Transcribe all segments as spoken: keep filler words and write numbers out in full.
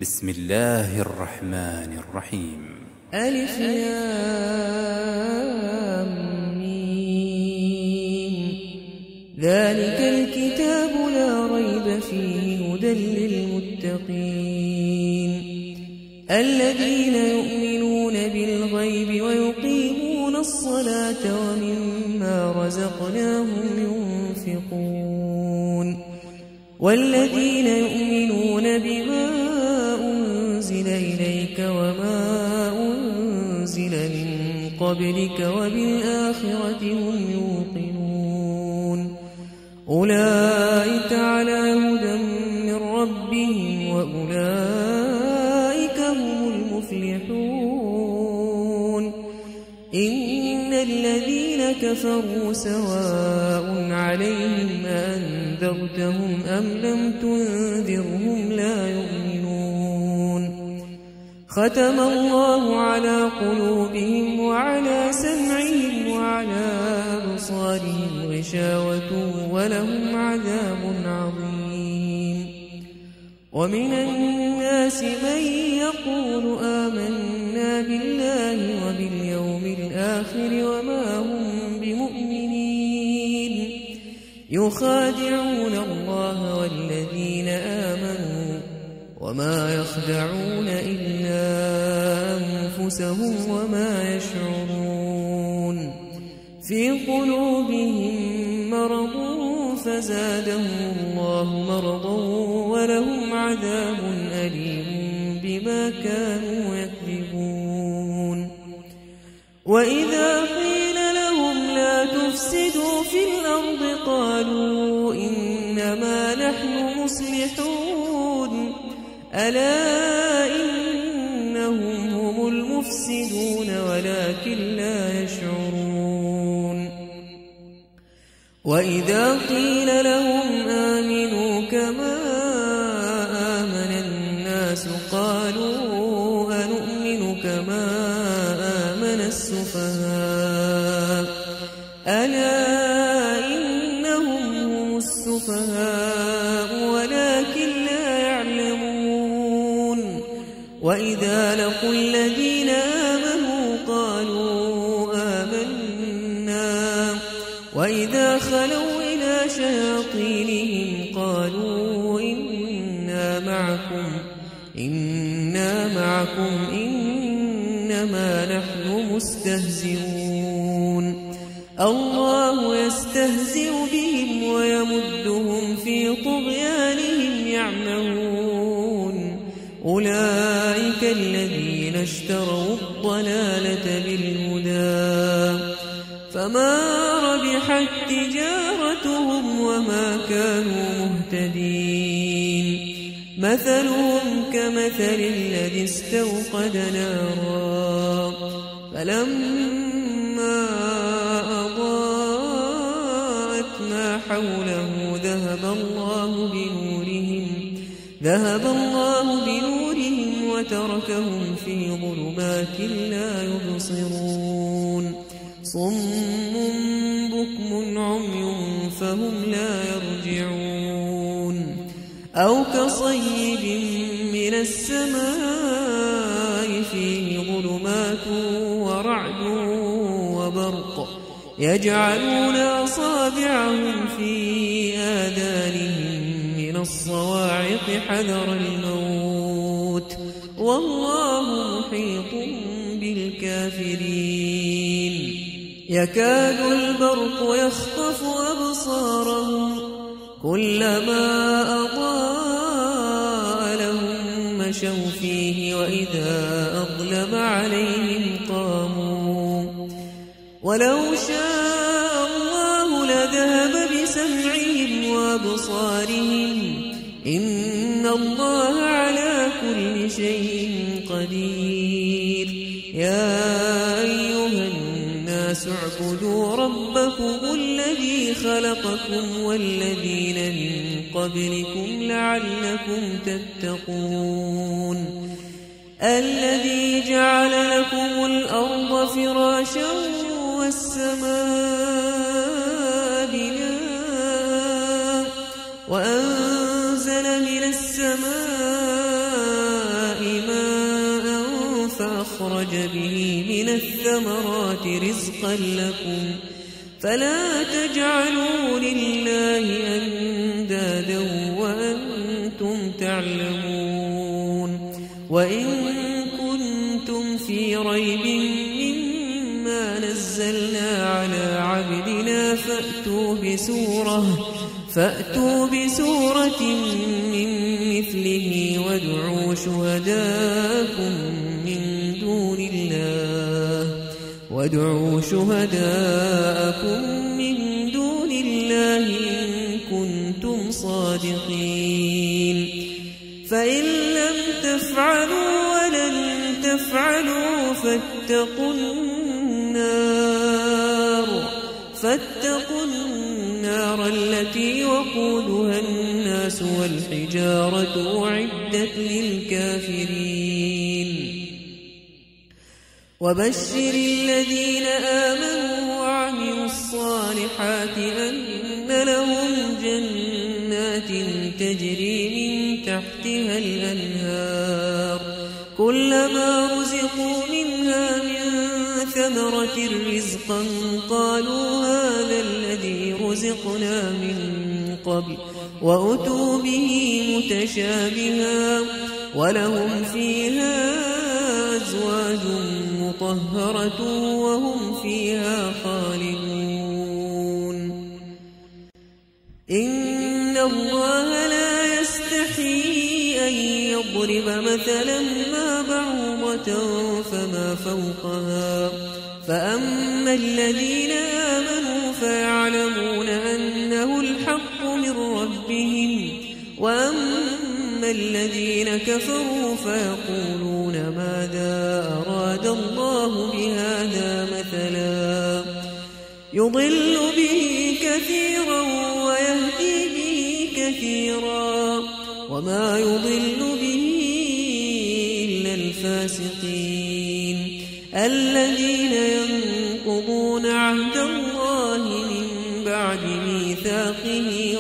بسم الله الرحمن الرحيم. ألف لام ميم. ذلك الكتاب لا ريب فيه هدى للمتقين الذين يؤمنون بالغيب ويقيمون الصلاة ومما رزقناهم ينفقون والذين يؤمنون بما أنزل إليك وما أنزل من قبلك وبالآخرة هم يوقنون أولئك على هدى من ربهم وأولئك هم المفلحون إن الذين كفروا سواء عليهم أنذرتهم أم لم تنذرهم لا يؤمنون ختم الله على قلوبهم وعلى سمعهم وعلى أبصارهم غشاوة ولهم عذاب عظيم ومن الناس من يقول آمنا بالله وباليوم الآخر وما هم بمؤمنين يخادعون الله والذين آمنوا وما يخدعون إلا أنفسهم وما يشعرون في قلوبهم مرض فزادهم الله مرضا ولهم عذاب أليم بما كانوا يكذبون وإذا قيل لهم لا تفسدوا في الأرض قالوا إنما نحن مصلحون ألا إنهم هم المفسدون ولكن لا يشعرون وإذا قيل لهم آمنوا كما آمن الناس قالوا أنؤمن كما آمن السفهاء ألا إنهم هم السفهاء ولكن لا يعلمون وإذا لقوا الذين آمنوا قالوا آمنا وإذا خلوا إلى شياطينهم قالوا إنا معكم إنا معكم إنما نحن مستهزئون الله يستهزئ بهم ويمدهم في طغيانهم يعمهون أولئك الذين اشتروا الضلالة بالهدى فما ربحت تجارتهم وما كانوا مهتدين مثلهم كمثل الذي استوقد نارا فلما أضاءت ما حوله ذهب الله بنورهم ذهب الله بنورهم وتركهم في ظلمات لا يبصرون صم بكم عمي فهم لا يرجعون أو كصيب من السماء فيه ظلمات ورعد وبرق يجعلون أصابعهم في آذانهم من الصواعق حذر الموت والله محيط بالكافرين يكاد البرق يخطف أبصارهم كلما أضاء لهم مشوا فيه وإذا أظلم عليهم قاموا ولو شاء الله لذهب بسمعهم وأبصارهم إن الله على كل شيء قدير يا أيها الناس اعبدوا ربكم الذي خلقكم والذين من قبلكم لعلكم تتقون الذي جعل لكم الأرض فراشا والسماء بناء وأنزل من السماء أخرج به من الثمرات رزقا لكم فلا تجعلوا لله أندادا وأنتم تعلمون وإن كنتم في ريب مما نزلنا على عبدنا فأتوا بسورة فأتوا بسورة من مثله وادعوا شهداءكم من دون الله وادعوا شهداءكم من دون الله إن كنتم صادقين فإن لم تفعلوا ولن تفعلوا فاتقوا النار فاتقوا النار التي وقودها الناس والحجارة أعدت للكافرين وبشر الذين آمنوا وعملوا الصالحات أن لهم جنات تجري من تحتها الأنهار كلما رزقوا منها من ثمرة رزقا قالوا هذا الذي رزقنا من قبل وأتوا به متشابها ولهم فيها أزواج مطهرة وهم فيها خالدون إن الله لا يستحيي أن يضرب مثلا ما بعوضة فما فوقها فأما الذين آمنوا فيعلمون أنه الحق من ربهم وأما الذين كفروا فيقولون ماذا أراد الله بهذا مثلا يضل به كثيرا ويهدي به كثيرا وما يضل به إلا الفاسقين الذين ينقضون عهد الله من بعد ميثاقه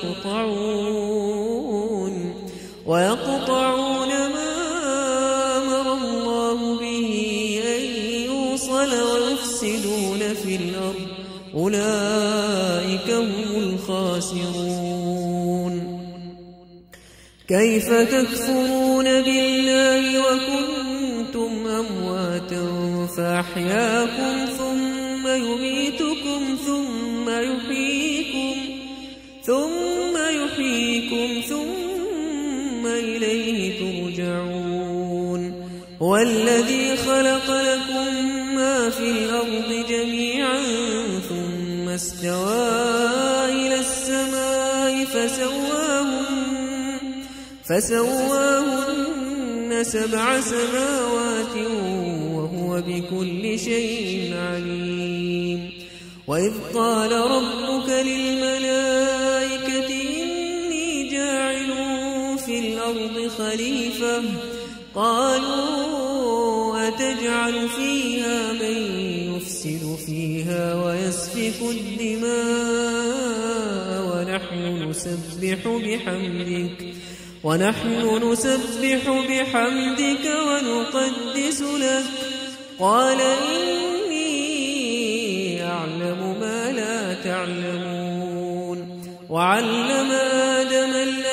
ويقطعون ويقطعون ما أمر الله به أن يوصل ويفسدون في الأرض أولئك هم الخاسرون كيف تكفرون بالله وكنتم أمواتا فأحياكم ثم يميتكم ثم يحييكم ثم يحييكم ثم إليه ترجعون هو الذي خلق لكم ما في الأرض جميعا ثم استوى إلى السماء فسواهن فسواهن سبع سماوات وهو بكل شيء عليم وإذ قال ربك للملائكة إني جاعل في الأرض خليفة قالوا أتجعل فيها من يفسد فيها ويسفك الدماء ونحن نسبح بحمدك ونحن نسبح بحمدك ونقدس لك قال إني أعلم ما لا تعلمون وعلم آدم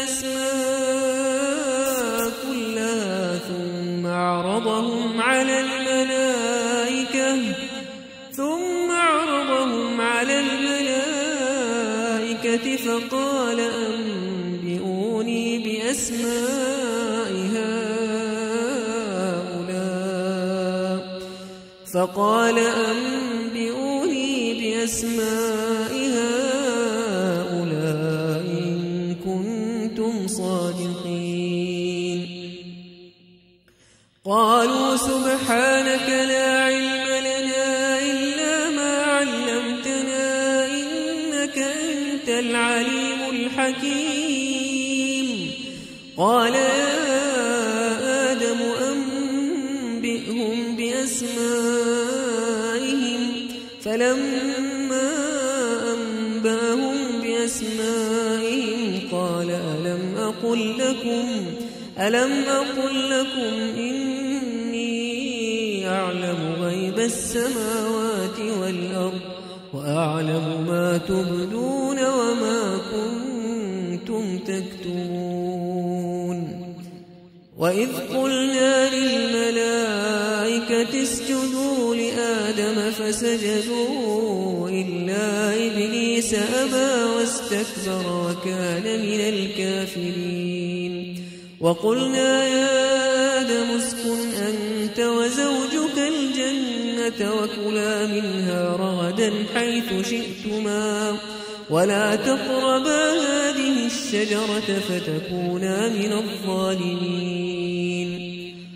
الأسماء كلها ثم عرضهم على الملائكة ثم عرضهم على الملائكة فقال أنبئوني بأسماء هؤلاء فقال أنبئوني بأسماء هؤلاء إن كنتم صادقين قالوا سبحانك لا علم لنا إلا ما علمتنا إنك أنت العليم الحكيم قال يا آدم أنبئهم بأسمائهم فلما أنبأهم بأسمائهم قال ألم أقل لكم ألم أقل لكم إني السماوات والأرض وأعلم ما تبدون وما كنتم تكتمون وإذ قلنا للملائكة اسجدوا لآدم فسجدوا إلا إبليس أبى واستكبر وكان من الكافرين وقلنا يا آدم اسكن أنت وزوجك الجنة وكلا منها رغدا حيث شئتما ولا تقربا هذه الشجرة فتكونا من الظالمين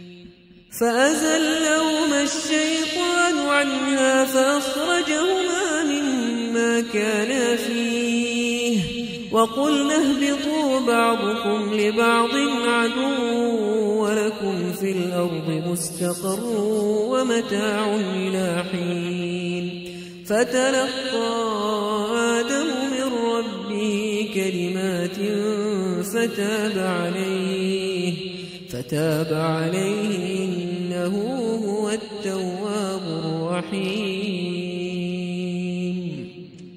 فأزلهما الشيطان عنها فأخرجهما مما كانا فيه وقلنا اهبطوا بعضكم لبعض عدو ولكم في الأرض مستقر ومتاع إلى حين فتلقى آدم من ربه كلمات فتاب عليه فتاب عليه إنه هو التواب الرحيم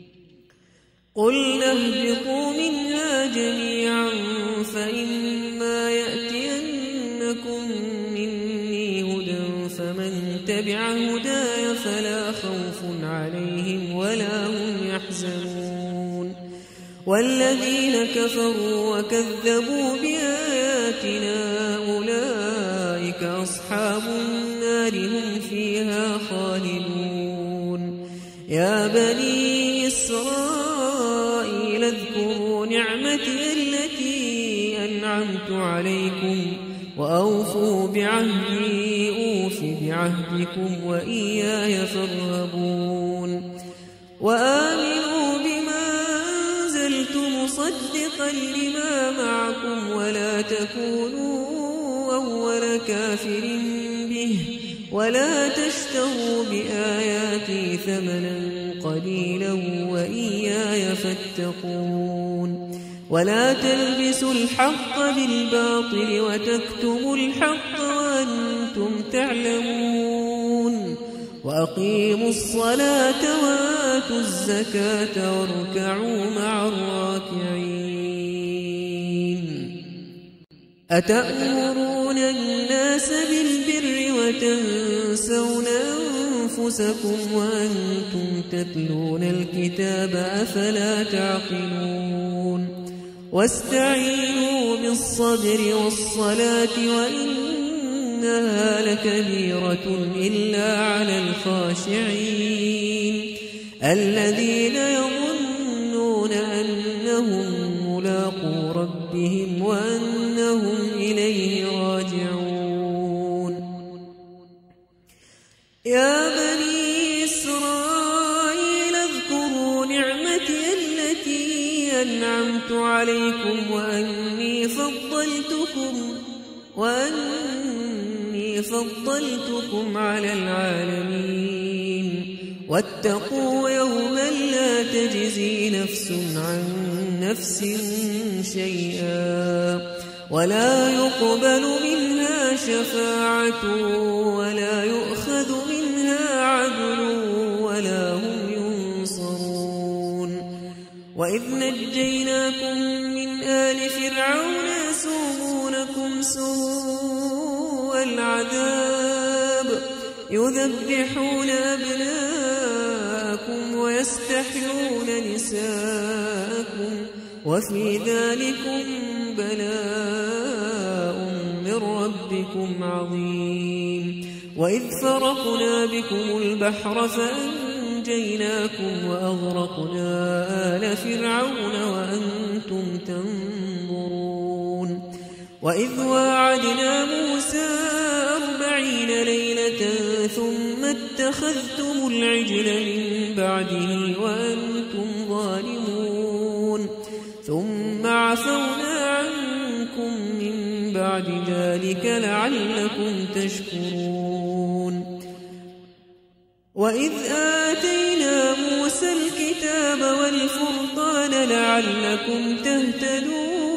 قلنا اهبطوا منها جميعا فإما يأتينكم مني هدى فمن تبع هداي فلا خوف عليهم ولا هم يحزنون والذين كفروا وكذبوا بآياتنا أولئك أصحاب النار هم فيها خالدون يا بني إسرائيل اذكروا نعمتي التي أنعمت عليكم وأوفوا بعهدي أوف بعهدكم وإياي فارهبون وآمنوا بما أنزلت مصدقا لما معكم ولا تكونوا أول كافر به ولا تشتروا بآياتي ثمنا قليلا وإياي فاتقون ولا تلبسوا الحق بالباطل وتكتموا الحق وأنتم تعلمون وأقيموا الصلاة وآتوا الزكاة واركعوا مع الراكعين أتأمرون الناس بالبر وتنسون أنفسكم وأنتم تتلون الكتاب أفلا تعقلون واستعينوا بالصبر والصلاة وإنها لكبيرة إلا على الخاشعين الذين يظنون أنهم ملاقو ربهم وأنهم إليه راجعون يا بني إسرائيل اذكروا نعمتي التي أنعمت عليكم وأني فضلتكم وأني فضلتكم على العالمين واتقوا يوما لا تجزي نفس عن نفس شيئا ولا يقبل منها شفاعة ولا يؤخذ منها عدل ولا هم ينصرون وإذ نجيناكم من آل فرعون يسومونكم سوء العذاب يذبحون أبناءكم ويستحيون نساءكم وفي ذلكم بلاء من ربكم عظيم وإذ فرقنا بكم البحر فأنجيناكم وأغرقنا آل فرعون وأنتم تنظرون وإذ واعدنا موسى أربعين ليلة ثم اتخذتم العجل من بعده وأنتم ظالمون ثم عفونا عنكم من بعد ذلك لعلكم تشكرون وإذ آتينا موسى الكتاب والفرقان لعلكم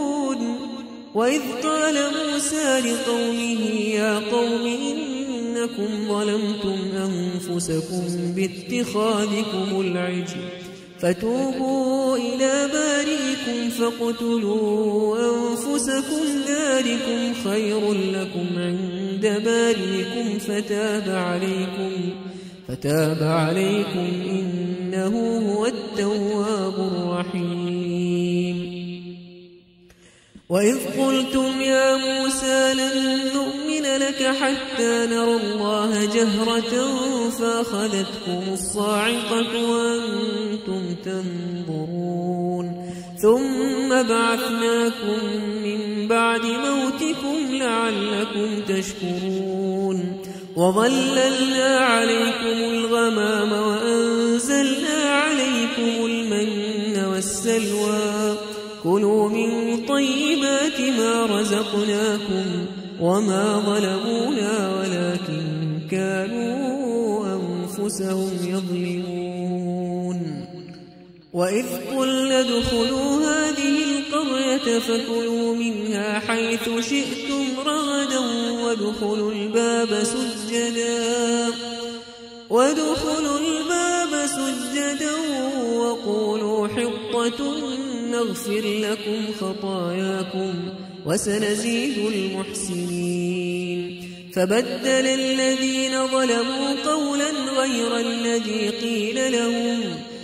تهتدون وإذ قال موسى لقومه يا قوم إنكم أنكم ظلمتم أنفسكم باتخاذكم العجل فتوبوا إلى بارئكم فاقتلوا أنفسكم ذلكم خير لكم عند بارئكم فتاب عليكم فتاب عليكم إنه هو التواب الرحيم. وإذ قلتم يا موسى لن نؤمن لك حتى نرى الله جهرة فأخذتكم الصاعقة وأنتم تنظرون ثم بعثناكم من بعد موتكم لعلكم تشكرون وظللنا عليكم الغمام وأنزلنا عليكم المن والسلوى كلوا من طيبات ما رزقناكم وما ظلمونا ولكن كانوا أنفسهم يظلمون. وإذ قلنا ادخلوا هذه القرية فكلوا منها حيث شئتم رغدا وادخلوا الباب سجدا وادخلوا الباب سجدا وقولوا حطة نغفر لكم خطاياكم وسنزيد المحسنين. فبدل الذين ظلموا قولا غير الذي قيل لهم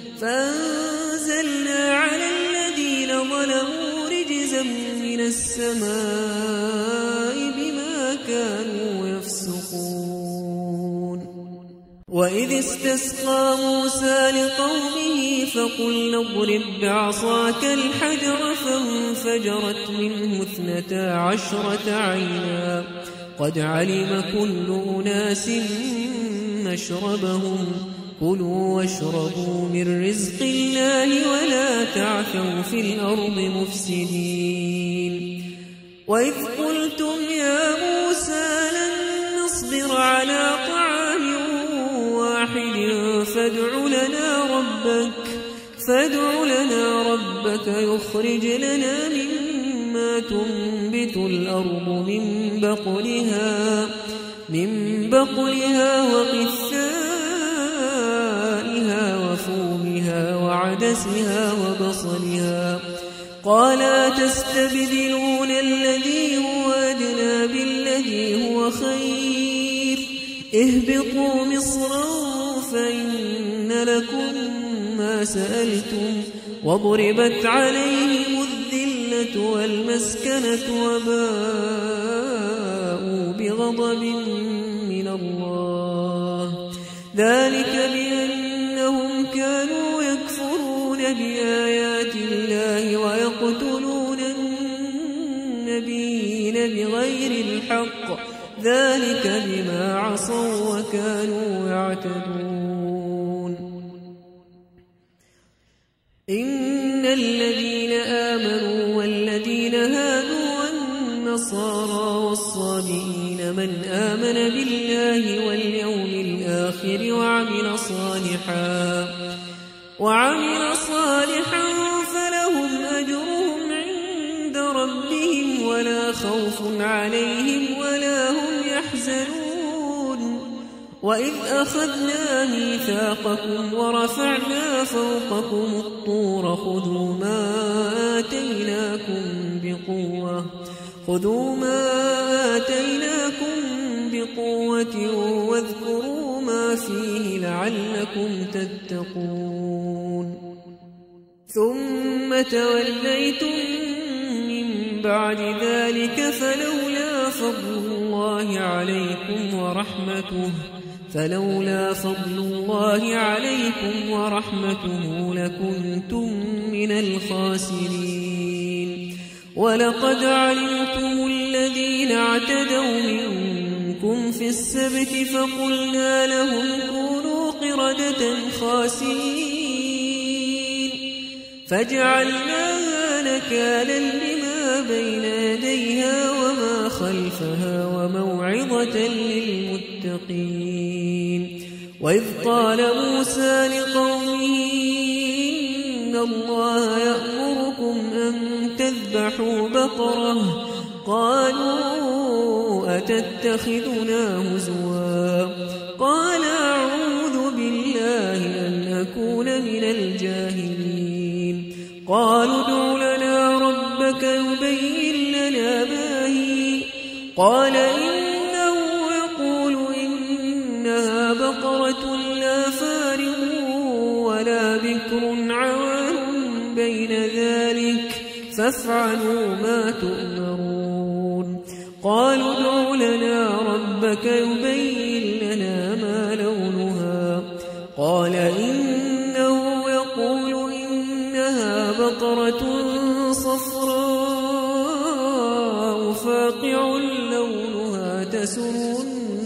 فأنزلنا على الذين ظلموا رجزا من السماء بما كانوا يفسقون. وإذ استسقى موسى لقومه فقلنا اضرب بعصاك الحجر فانفجرت منه اثنتا عشرة عينا قد علم كل أناس مشربهم كلوا واشربوا من رزق الله ولا تعثوا في الأرض مفسدين. وإذ قلتم يا موسى لن نصبر على طعام واحد فادع لنا ربك فادع لنا ربك يخرج لنا مما تنبت الأرض من بقلها من بقلها وقثائها وفومها وعدسها وبصلها قال تستبدلون الذي هو أدنى بالذي هو خير اهبطوا مصرا فإن لكم ما سألتم وضربت عليهم الذلة والمسكنة وباءوا بغضب من الله ذلك بأنهم كانوا يكفرون بآيات الله ويقتلون النبيين بغير الحق ذلك بما عصوا وكانوا يعتدون. إن الذين آمنوا والذين هادوا والنصارى والصابئين من آمن بالله واليوم الآخر وعمل صالحا وعمل صالحا فلهم أجرهم عند ربهم ولا خوف عليهم ولا هم يحزنون. وإذ أخذنا ميثاقكم ورفعنا فوقكم الطور خذوا ما آتيناكم بقوة خذوا ما آتيناكم بقوة واذكروا ما فيه لعلكم تتقون. ثم توليتم من بعد ذلك فلولا فضل الله عليكم ورحمته فلولا فضل الله عليكم ورحمته لكنتم من الخاسرين. ولقد علمتم الذين اعتدوا منكم في السبت فقلنا لهم كونوا قردة خاسئين فجعلناها نكالا لما بين يديها وما خلفها وموعظة للمتقين. وإذ قال موسى لقومه إن الله يأمركم أن تذبحوا بقرة قالوا أتتخذنا هزوا قال أعوذ بالله أن أكون من الجاهلين قالوا ادع لنا ربك يبين لنا ما هي قال إنه يقول إنها بقرة لا فارغ ولا بكر عوان بين ذلك فافعلوا ما تؤمرون قالوا ادع لنا ربك يبين لنا ما لونها قال إنه يقول إنها بقرة صفراء فاقع لونها تسر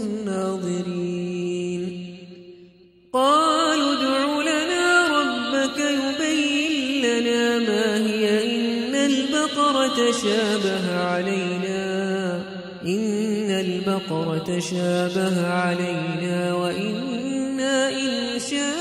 الناظرين قالوا ادع لنا ربك يبين لنا ما هي إن البقرة شابه علينا إن البقرة شابه علينا وإنا إن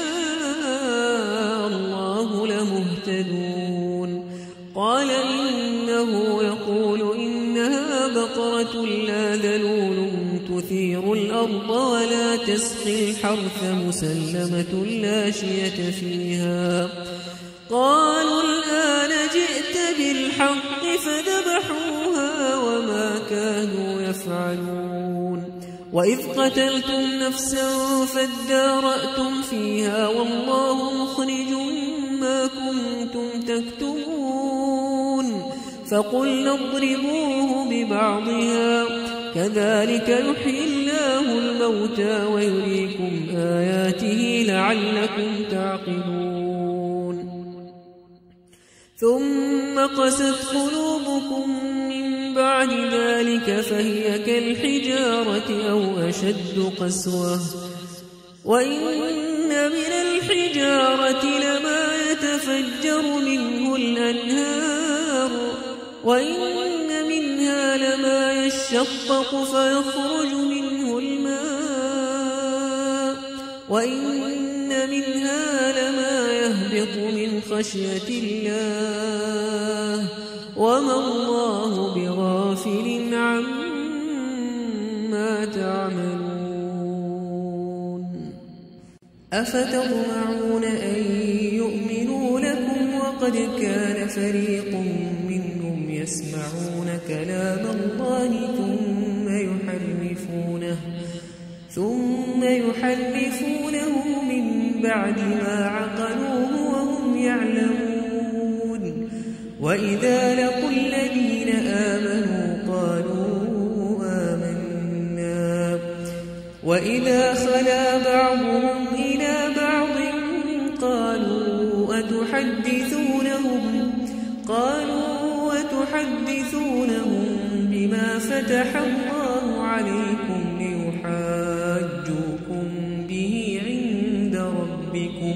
شاء الله لمهتدون قال إنه يقول إنها بقرة لا ذلول تثير الأرض ولا تسقي الحرث مسلمة لا شية فيها قالوا الآن جئت بالحق فذبحوها وما كانوا يفعلون وإذ قتلتم نفسا فادارأتم فيها والله مخرج ما كنتم تكتمون فقلنا اضربوه ببعضها كذلك يحيي الله الموتى ويريكم آياته لعلكم تعقلون ثم قست قلوبكم من بعد ذلك فهي كالحجارة أو أشد قسوة وإن من الحجارة لما يتفجر منه الأنهار وإن منها لما يشقق فيخرج منه الماء وإن منها لما يهبط من خشية الله وما الله بغافل عما تعملون أفتطمعون أن يؤمنوا لكم وقد كان فريق منهم يسمعون كلام الله ثم يحرفونه ثم يحرفونه من بعد ما عقلوه وهم يعلمون وإذا لقوا الذين آمنوا قالوا آمنا وإذا خلا بعضهم إلى بعض قالوا أتحدثونهم قالوا أتحدثونهم بما فتح الله عليكم ليحاجوكم به عند ربكم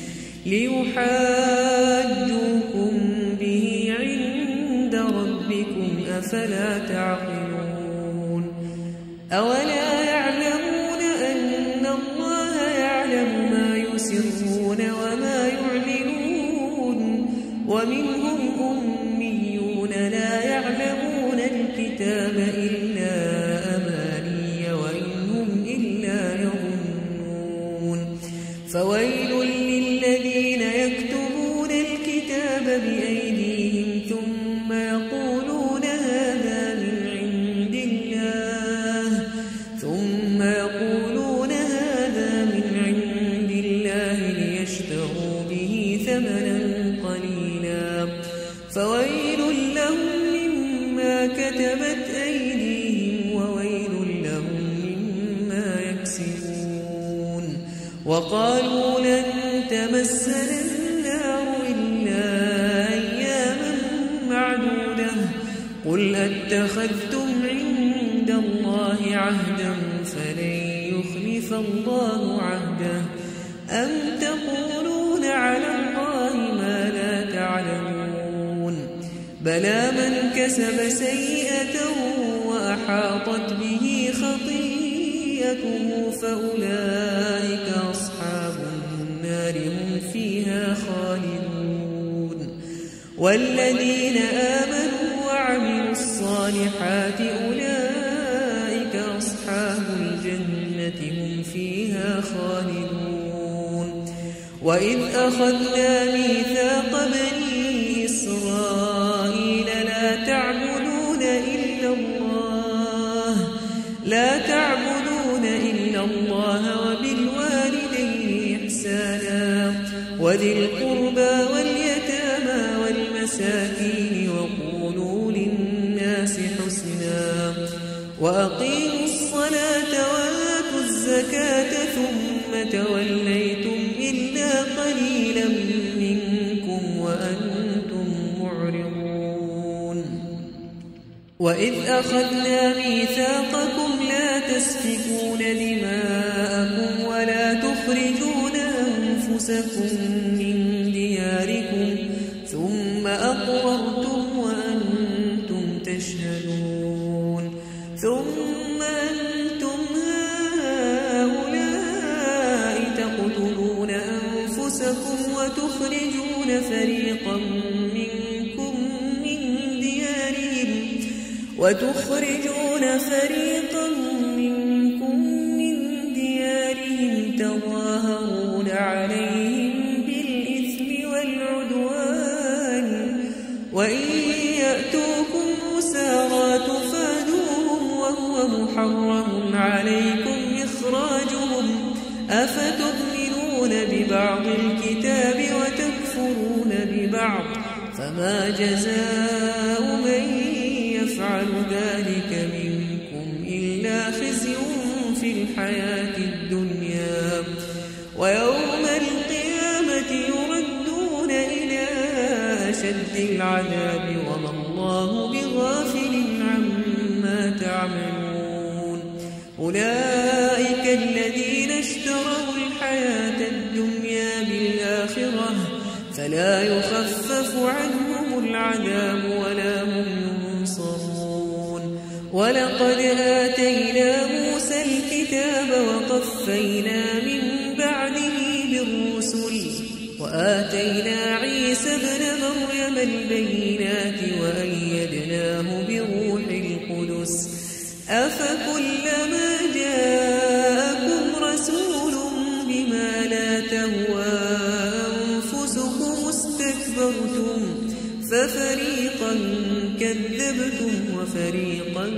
ليحاجوكم به عند ربكم أفلا تعقلون أولا يعلمون أن الله يعلم ما يسرون وما يعلنون ومنهم أميون لا يعلمون الكتاب إلا أماني وإن هم إلا يظنون فويل للذين يكتبون الكتاب بأيديهم ثم يقولون هذا من عند الله ثم يقولون هذا من عند الله ليشتروا به ثمنا قليلا فويل لهم مما كتبت أيديهم وويل لهم مما يكسبون وقالوا لن تمسنا النار إلا أياما معدودة قل أتخذتم عند الله عهدا فلن يخلف الله عهده أم تقولون على الله ما لا تعلمون بلى من كسب سيئة وأحاطت به خطيئته فأولئك أصحاب النار هم فيها خالدون والذين آمنوا وعملوا الصالحات أولئك خالدون وإذ أخذنا ميثاق بني إسرائيل لا تعبدون إلا الله لا تعبدون إلا الله وبالوالدين إحسانا وذي القربى واليتامى والمساكين وقولوا للناس حسنا وأقيموا الصلاة وآتوا الزكاة ثم توليتم إلا قليلا منكم وأنتم معرضون وإذ أخذنا ميثاقكم لا تسفكون دماءكم ولا تخرجون أنفسكم من دياركم ثم أقررتم وأنتم تشهدون ثم أنتم هؤلاء تقتلون أنفسكم وتخرجون فريقا منكم من ديارهم وتخرجون فريقا منكم من ديارهم تظاهرون عليهم بالإثم والعدوان وإن يأتوكم أسارى تفادوهم وهو محرم عليكم إخراجهم أفتؤمنون ببعض الكتاب وتكفرون ببعض فما جزاء من يفعل ذلك منكم إلا خزي في الحياة الدنيا ويوم القيامة يردون إلى أشد العذاب وما الله بغافل عما تعملون أولئك الذين اشتروا الحياة الدنيا بالآخرة فلا يخفف عنهم العذاب ولا هم ينصرون ولقد آتينا موسى الكتاب وقفينا من بعده بالرسل وآتينا عيسى ابن مريم البينات وأيدناه بروح القدس أفكلما جاءكم رسول بما لا تهوى أنفسكم استكبرتم ففريقا كذبتم وفريقا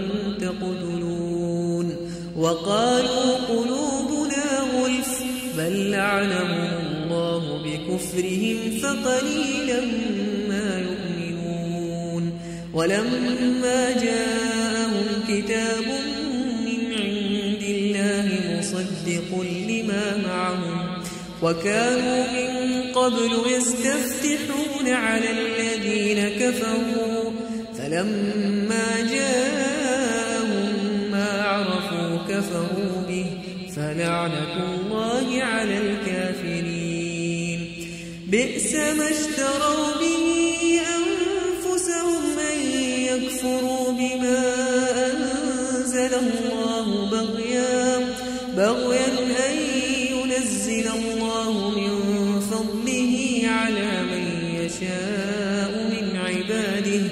تقتلون وقالوا قلوبنا غلف بل لعنهم الله بكفرهم فقليلا ما يؤمنون ولما جاءهم كتاب من عند الله مصدق لما معهم وكانوا من قبل يستفتحون على الذين كفروا فلما جاءهم ما عرفوا كفروا به فلعنة الله على الكافرين بئس ما اشتروا به أنفسهم أن يكفروا بما أنزل الله بغيا بغيا أن ينزل الله من فضله على من يشاء من عباده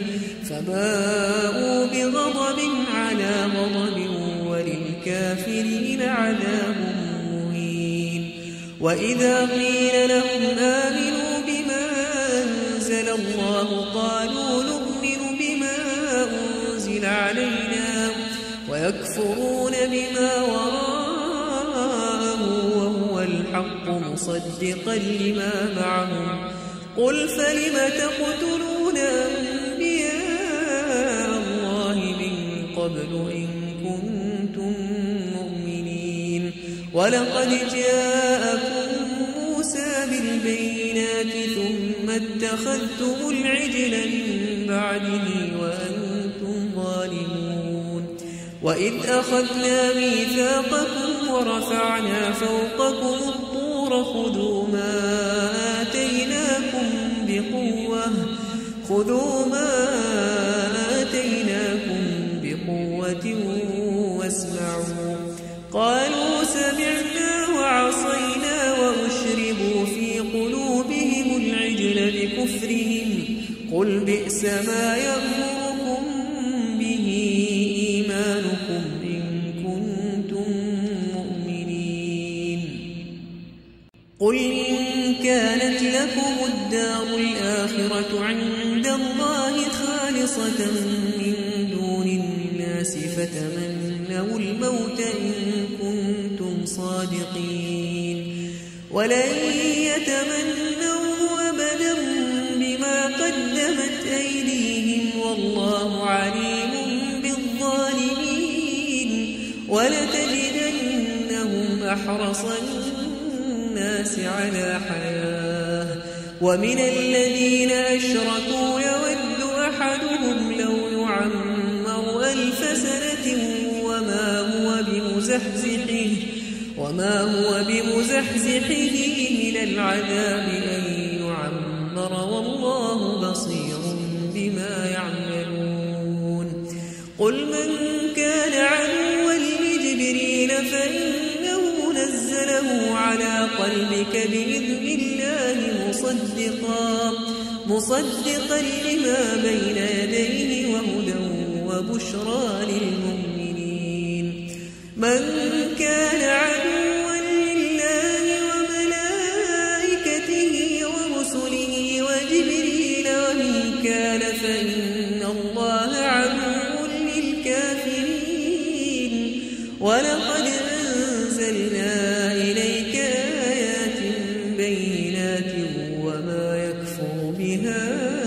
فباءوا بغضب على غضب وللكافرين عذاب مهين وإذا قيل لهم آمنوا بما أنزل الله قالوا نؤمن بما أنزل علينا ويكفرون بما وراءه وهو الحق مصدقا لما معهم قل فلم تقتلون أنبياء الله من قبل إن كنتم مؤمنين ولقد جاءكم موسى بالبينات ثم اتخذتم العجل من بعده وأنتم ظالمون وإذ أخذنا ميثاقكم ورفعنا فوقكم الطور خذوا ما آتيناكم بقوة خذوا ما آتيناكم بقوة واسمعوا قالوا سمعنا وعصينا وأشربوا في قلوبهم العجل بكفرهم قل بئس ما يأمركم به إيمانكم إن كنتم مؤمنين قل إن كانت لكم الدار الآخرة عند الله خالصة من دون الناس فتمنوا الموت إن كنتم صادقين ولن يتمنوا أبدا بما قدمت أيديهم والله عليم بالظالمين ولتجدنهم أحرص الناس على حياة ومن الذين أشركوا يود أحدهم لو يعمر ألف سنة وما هو بمزحزحه وما هو بمزحزحه من العذاب أن يعمر والله بصير بما يعملون قل من كان عدوا لجبريل فإنه نزله على قلبك بإذن الله مصدقا مصدقا لما بين يديه وهدى وبشرى للمؤمنين من كان عدوا لله وملائكته ورسله وجبريل وميكال فإن الله عدو للكافرين ولقد أنزلنا إليك آيات بينات وما يكفر بها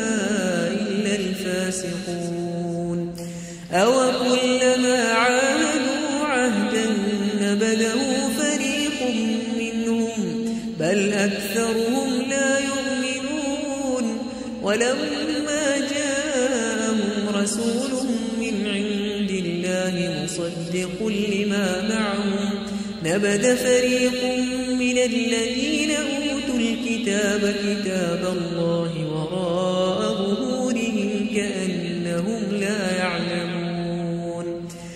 إلا الفاسقون أو كلما عاهدوا عهدا نبذه فريق منهم بل أكثرهم لا يؤمنون ولما جاءهم رسول من عند الله مصدق لما معهم نبذ فريق من الذين أوتوا الكتاب كتاب الله وراء ظهورهم كأنهم لا يعلمون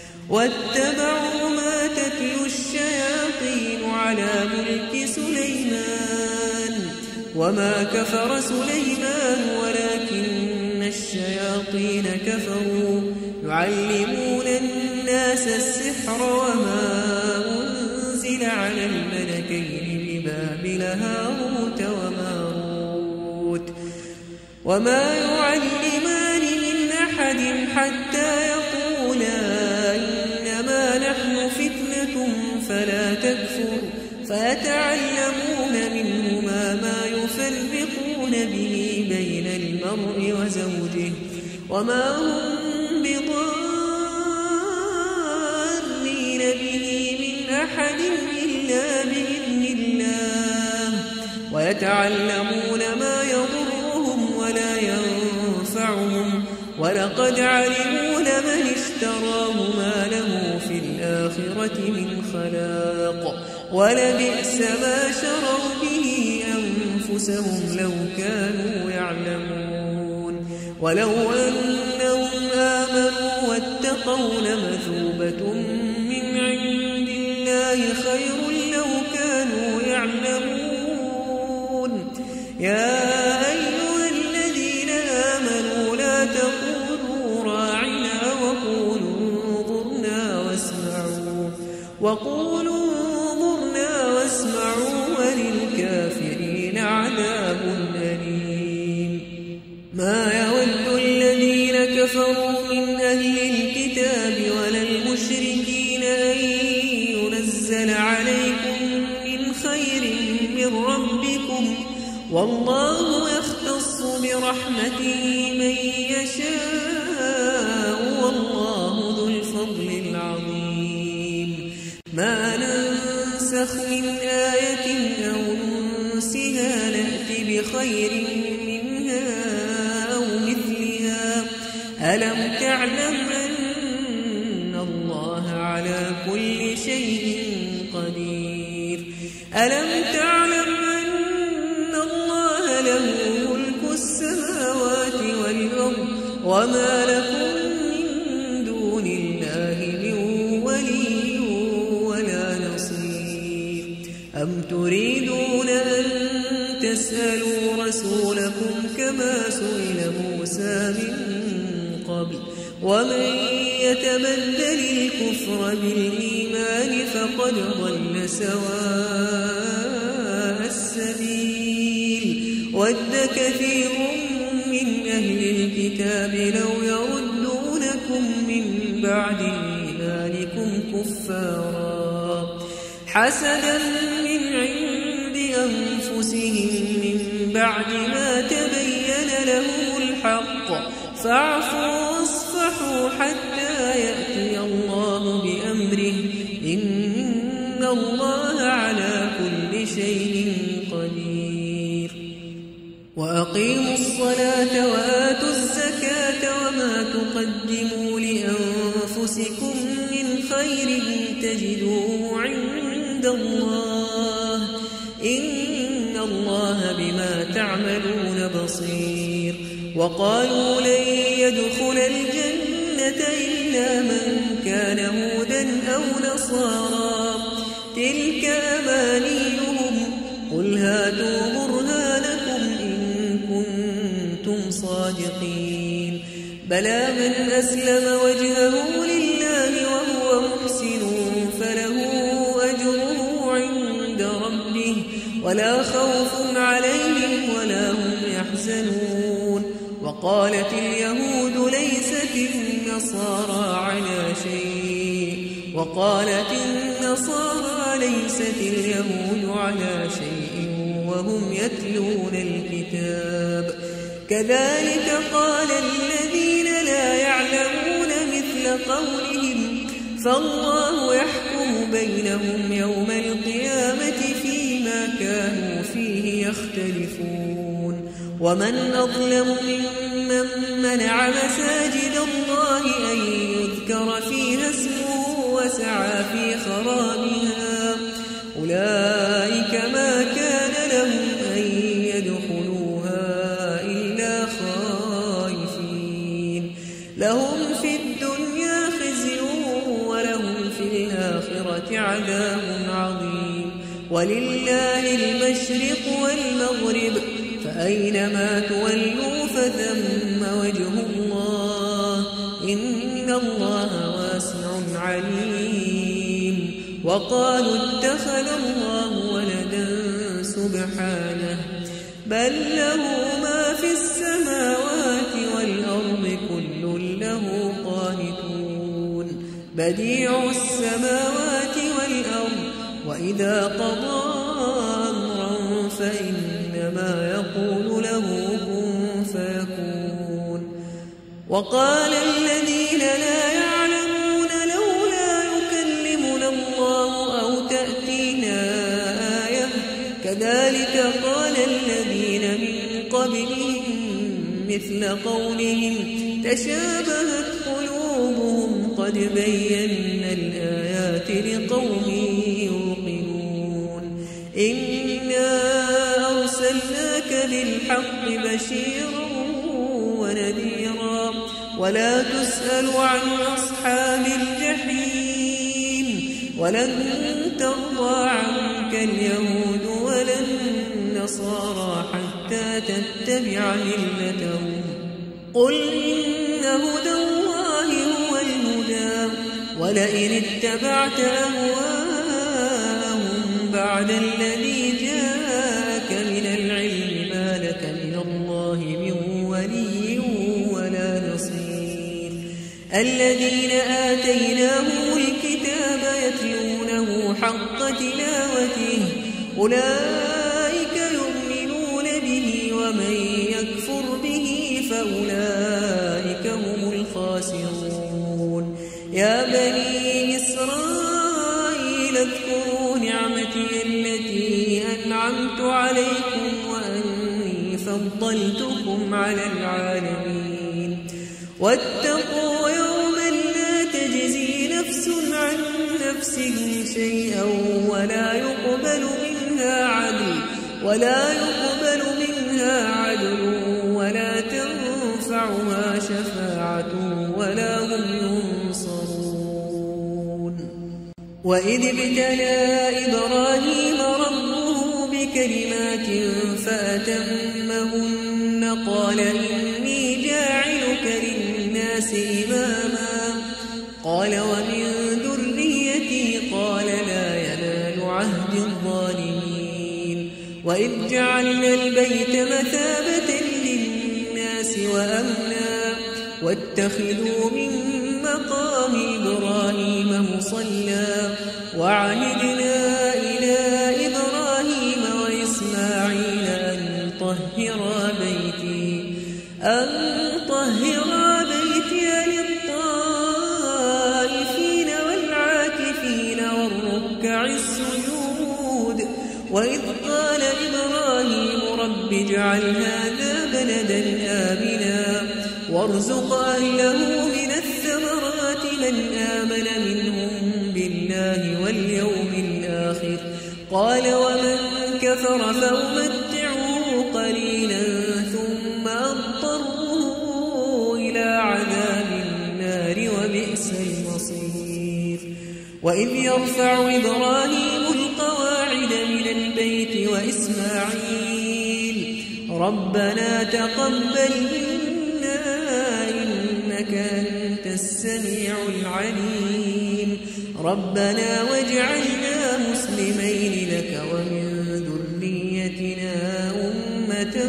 واتبعوا ما تتلو الشياطين على ملك سليمان وما كفر سليمان ولكن الشياطين كفروا يعلمون الناس السحر وما أنزل على الملكين ببابل هاروت وماروت وما يعلمان من أحد حتى يقولا إنما نحن فتنة فلا تكفر فيتعلمون منهما ما يفرقون به بين المرء وزوجه وما هم بضارين به من أحد إلا بإذن الله ويتعلمون ما يضرهم ولا ينفعهم ولقد علموا لمن اشتراه ما له في الآخرة من خلاق ولبئس ما شروا به أنفسهم لو كانوا يعلمون ولو أنهم آمنوا واتقوا لمثوبة من عند الله خير لو كانوا يعلمون يا أيها الذين آمنوا لا تقولوا راعنا وقولوا انظرنا واسمعوا وقولوا انظرنا واسمعوا وللكافرين عذاب أليم ما يود الذين كفروا من أهل الكتاب ولا المشركين أن ينزل عليكم من خير من ربكم والله يختص برحمته من يشاء والله ذو الفضل العظيم ما ننسخ من آية أو ننسها نأتي بخير منها أو مثلها ألم تعلم أن الله على كل شيء قدير ألم تعلم أن الله له ملك السماوات والأرض وما لكم من دون الله من ولي ولا نصير أم تريدون أن تسألوا رسولكم كما سئل موسى من قبل ومن يتبدل الكفر بالإيمان فقد ضل سواء السبيل وَدَّ كَثِيرٌ مِّنْ أَهْلِ الْكِتَابِ لَوْ يَرُدُّونَكُم مِّن بَعْدِ إِيمَانِكُمْ كُفَّارًا حَسَدًا مِّنْ عِندِ أَنفُسِهِم مِّن بَعْدِ مَا تَبَيَّنَ لَهُمُ الْحَقُّ فَاعْفُوا وَاصْفَحُوا حَتَّىٰ يَأْتِيَ اللَّهُ بِأَمْرِهِ إِنَّ اللَّهَ عَلَىٰ كُلِّ شَيْءٍ قَدِيرٌ وَأَقِيمُوا الصَّلَاةَ وَآتُوا الزَّكَاةَ وَمَا تُقَدِّمُوا لِأَنفُسِكُم مِّنْ خَيْرٍ تَجِدُوهُ عِندَ اللَّهِ إِنَّ اللَّهَ بِمَا تَعْمَلُونَ بَصِيرٌ وَقَالُوا لَن يَدْخُلَ الْجَنَّةَ إِلَّا مَن كَانَ هُودًا أَوْ نَصَارَىٰ تِلْكَ أَمَانِيُّهُمْ قُلْ هَاتُوا بُرْهَانَكُمْ إِن كُنتُمْ صَادِقِينَ بَلَىٰ مَنْ أَسْلَمَ وَجْهَهُ لِلَّهِ وَهُوَ مُحْسِنٌ فَلَهُ أَجْرُهُ عِندَ رَبِّهِ وَلَا خَوْفٌ عَلَيْهِمْ وَلَا هُمْ يَحْزَنُونَ وقالت اليهود ليست النصارى على شيء وقالت النصارى ليست اليهود على شيء وهم يتلون الكتاب كذلك قال الذين لا يعلمون مثل قولهم فالله يحكم بينهم يوم القيامة فيما كانوا فيه يختلفون ومن أظلم ممن منع مساجد الله أن يذكر فيها اسمه وسعى في خرابها أولئك ما كان لهم أن يدخلوها إلا خائفين لهم في الدنيا خزي ولهم في الآخرة عذاب عظيم ولله المشرق والمغرب فأينما تولوا فثم وجه الله إن الله واسع عليم وقالوا اتخذ الله ولدا سبحانه بل له ما في السماوات والأرض كل له قانتون بديع السماوات والأرض وإذا قضى أمرا فإنما يقول له كن فيكون وقال الذين لا يعلمون لولا يكلمنا الله أو تأتينا آية كذلك قال الذين من قبلهم مثل قولهم تشابهت قلوبهم قد بينا الآيات لقوم يوقنون إنا أرسلناك بالحق بشيرا ونذيرا ولا تسأل عن أصحاب الجحيم ولن ترضى عنك اليهود ولا النصارى حتى تتبع ملتهم قل إن هدى الله هو الهدى ولئن اتبعت أهواءهم بعد الذي جاءك من العلم ما لك من الله من ولي ولا نصير الذين آتيناهم الكتاب يتلونه حق تلاوته أولئك يؤمنون به ومن يكفر به فأولئك هم الخاسرون يا بني إسرائيل اذكروا نعمتي التي أنعمت عليكم وأني فضلتكم على العالمين واتقوا يوما لا تجزي نفس عن نفس شيئا ولا يقبل منها عدل ولا يقبل منها عدل ولا تنفعها شفاعة ولا هم ينصرون وإذ ابتلى إبراهيم ربه بكلمات فأتمهن قال إني جاعلك للناس إماما قال ومن ذريتي قال لا ينال عهد الظالمين وإذ جعلنا البيت مثابة للناس وأمنا واتخذوا من مقام إبراهيم مصلى وعهدنا إلى إبراهيم وإسماعيل أن طهرا بيتي أن طهرا بيتي للطائفين والعاكفين والركع السجود وإذ قال إبراهيم رب اجعل هذا بلدا آمنا وارزق أهله من الثمرات من آمن منهم بالله واليوم الآخر قال ومن كفر فأمتعه قليلا ثم أضطره إلى عذاب النار وبئس المصير وإذ يرفع إبراهيم القواعد من البيت وإسماعيل ربنا تقبل منا إنك أنت السميع العليم ربنا واجعلنا مسلمين لك ومن ذريتنا أمة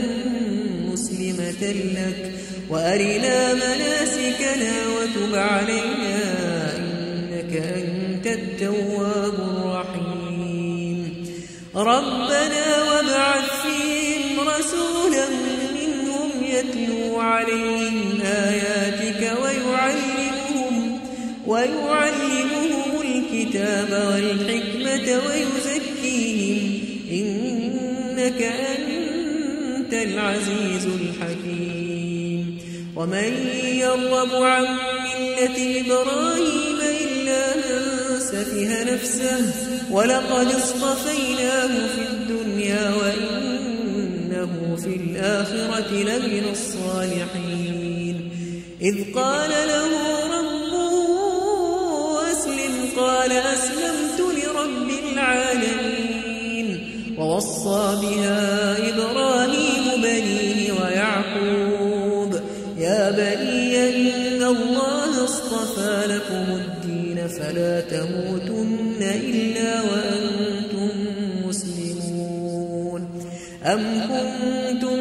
مسلمة لك وأرنا مناسكنا وتب علينا إنك أنت التواب الرحيم ربنا وابعث فيهم رسولا منهم يتلو عليهم آياتك ويعلمهم ويعلمهم الكتاب والحكمة ويزكيهم إنك أنت العزيز الحكيم ومن يرغب عن ملة إبراهيم إلا من سفه نفسه ولقد اصطفيناه في الدنيا وإنه في الآخرة لمن الصالحين إذ قال له ربه أسلم قال أسلمت لرب العالمين ووصى بها إبراهيم بنيه ويعقوب يا بني إن الله اصطفى لكم الدين فلا تموتن إلا وأنتم مسلمون أم كنتم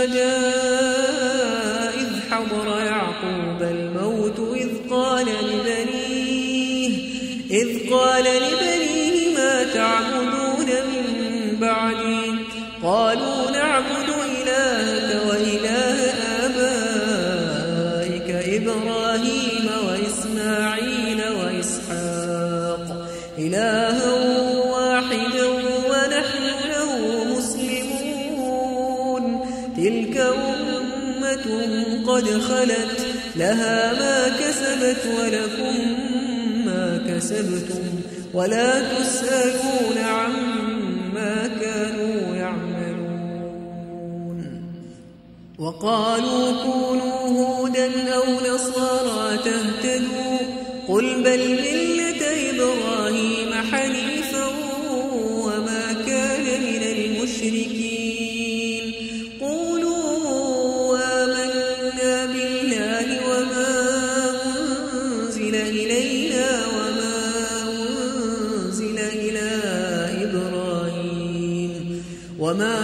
شهداء إذ حضر يعقوب الموت إذ قال لبنيه إذ قال لبنيه ما تعبدون من بعدي قالوا نعبد إلهك وإله آبائك إبراهيم وإسماعيل وإسحاق إلها واحدا ونحن له مسلمون تلك أمة قد خلت لها ما كسبت ولكم ما كسبتم ولا تسألون عما كانوا يعملون وقالوا كونوا هودا أو نصارى تهتدوا قل بل ملة إبراهيم حنيفا وما كان من المشركين قولوا آمنا بالله وما أنزل إلينا وما أنزل إلى إبراهيم وما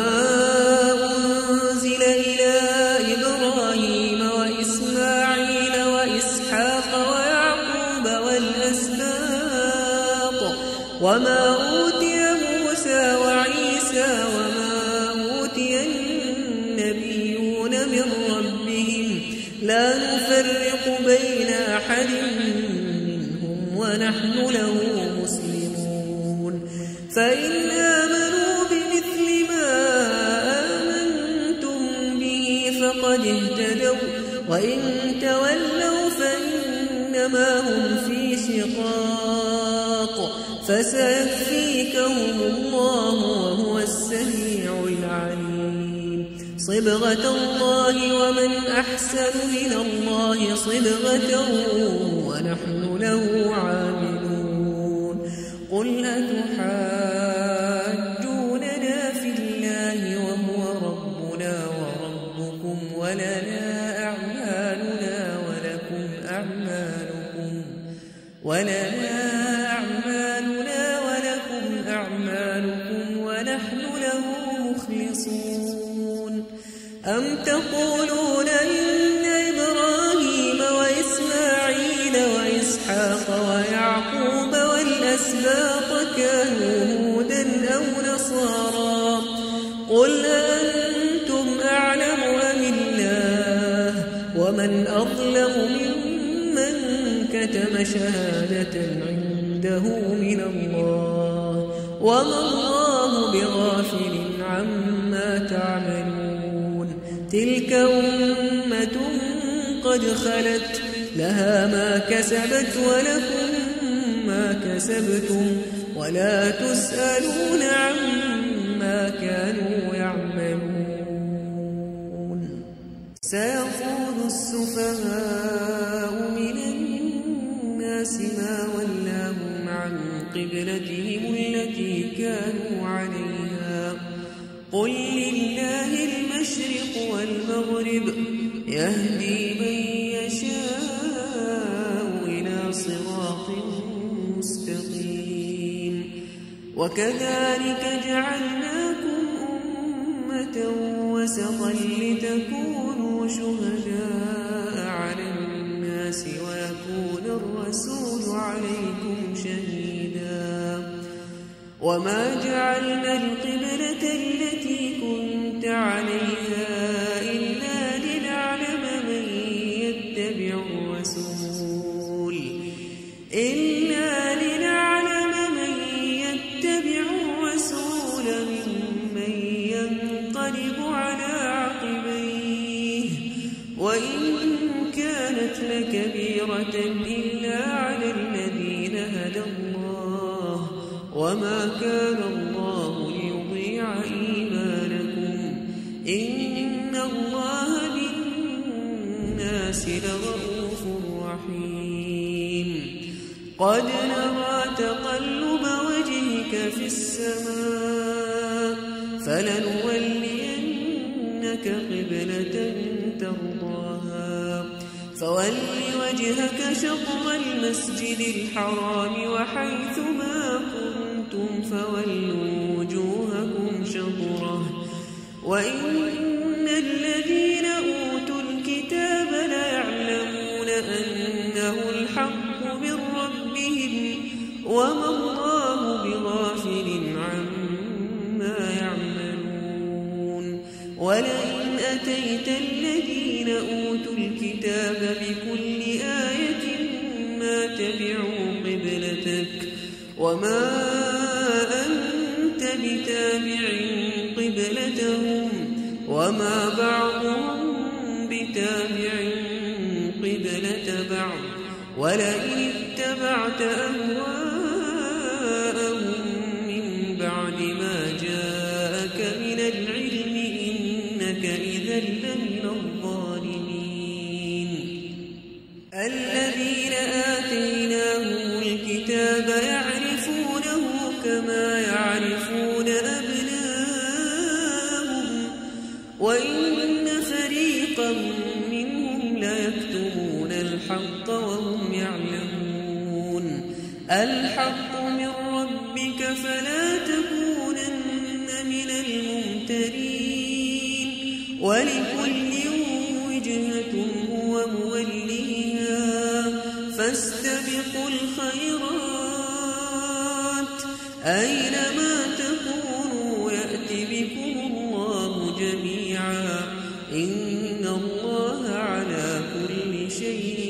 أنزل إلى إبراهيم وإسماعيل وإسحاق ويعقوب والأسباط وما أوتي موسى وعيسى وما أوتي النبيون من ربهم لا نفرق بين أحد منهم ونحن له مسلمون فإن آمنوا بمثل ما آمنتم به فقد اهتدوا وإن تولوا فإنما هم في شقاق فسيكفيكهم الله وهو السميع العليم صبغة الله ومن أحسن من الله صبغة ونحن له عاملون قل أتحاجوننا في الله وهو ربنا وربكم ولنا أعمالنا ولكم أعمالكم ولنا أعمالنا ولكم أعمالكم ونحن له مخلصون مفلصون أم تقولون إن إبراهيم وإسماعيل وإسحاق ويعقوب والأسباط كانوا هودا أو نصارى قل أنتم أعلم أم الله ومن أظلم ممن كتم شهادة عنده من الله وما الله بغافل عما تعملون تلك أمة قد خلت لها ما كسبت ولكم ما كسبتم ولا تسألون عما كانوا يعملون سيقول السفهاء من الناس ما ولاهم عن قبلتهم التي كانوا عليها قل لله المشرق والمغرب يهدي من يشاء إلى صراط مستقيم وكذلك جعلناكم أمة وسطا لتكونوا شهداء على الناس ويكون الرسول عليكم شهيدا وما جعلنا القبلة التي كنت عليها إلا لنعلم من يتبع الرسول إلا لنعلم من يتبع الرسول ممن ينقلب على عقبيه وإن كانت لكبيرة إلا على الذين هدى الله وما كان الله ليضيع إيمانكم إن الله بالناس لرؤوف رحيم قد نرى تقلب وجهك في السماء فلنولينك قبلة ترضاها فول وجهك شطر المسجد الحرام وحيث ما كنتم فولوا وجوهكم شطره وإن الذين أوتوا الكتاب ليعلمون أنه الحق من ربهم وما الله بغافل عما يعملون ولئن أتيت الذين أوتوا الكتاب بكل آية ما تبعوا قبلتك وما أنت بتابع قبلتهم وما بعضهم بتابع قبلة بعض ولئن اتبعت أهواءهم من بعد ما جاءك من العلم إنك إذا لمن الظالمين الذين آتيناهم الكتاب يعرفونه كما يعرفون أبناءهم وإن فريقا منهم ليكتمون الحق وهم يعلمون الحق من ربك فلا تكونن من الممترين ولكل وجهة هو موليها فاستبقوا الخيرات أينما تكونوا يأت بكم الله جميعا إن الله على كل شيء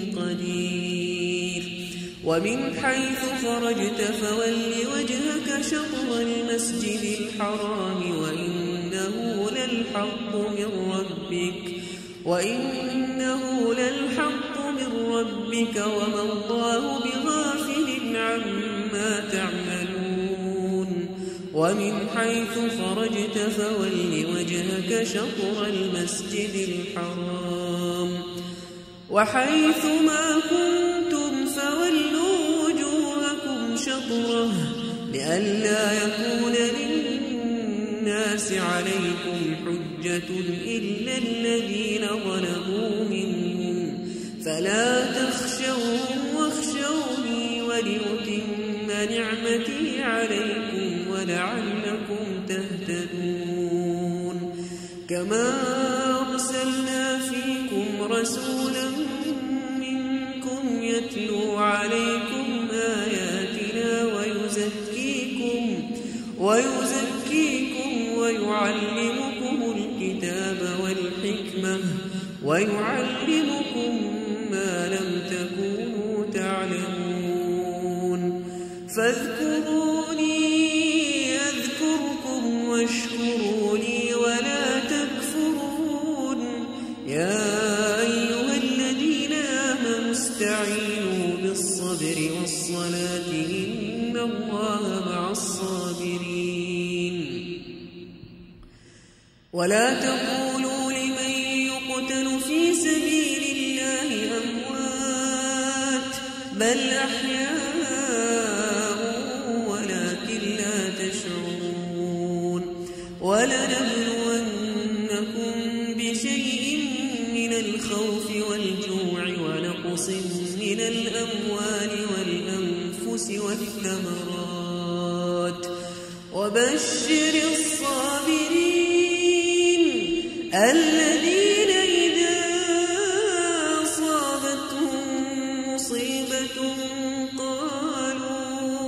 قدير ومن حيث خرجت فول وجهك شطر المسجد الحرام وإنه للحق من ربك وإنه للحق من ربك وما الله بغافل عما تعملون ومن حيث خرجت فول وجهك شطر المسجد الحرام وحيث ما كنتم فولوا وجوهكم شطره لئلا يكون للناس عليكم حجة إلا الذين ظلموا منهم فلا تخشوهم واخشوني ولأتم نعمتي عليكم ولعلكم تهتدون كما أرسلنا فيكم رسولا منكم يتلو عليكم آياتنا ويزكيكم ويزكيكم ويعلمكم الكتاب والحكمة ويعلمكم ما لم تكونوا تعلمون فاذكروني أذكركم واشكروا لي ولا تكفرون يا أيها الذين آمنوا استعينوا بالصبر والصلاة إن الله مع الصابرين ولا تقولوا لمن يقتل في سبيل الله أموات بل أحياء ولكن لا تشعرون ولنبلونكم بشيء من الخوف والجوع ونقص من الأموال والأنفس والثمرات وبشر الصابرين الذين إذا أصابتهم مصيبة قالوا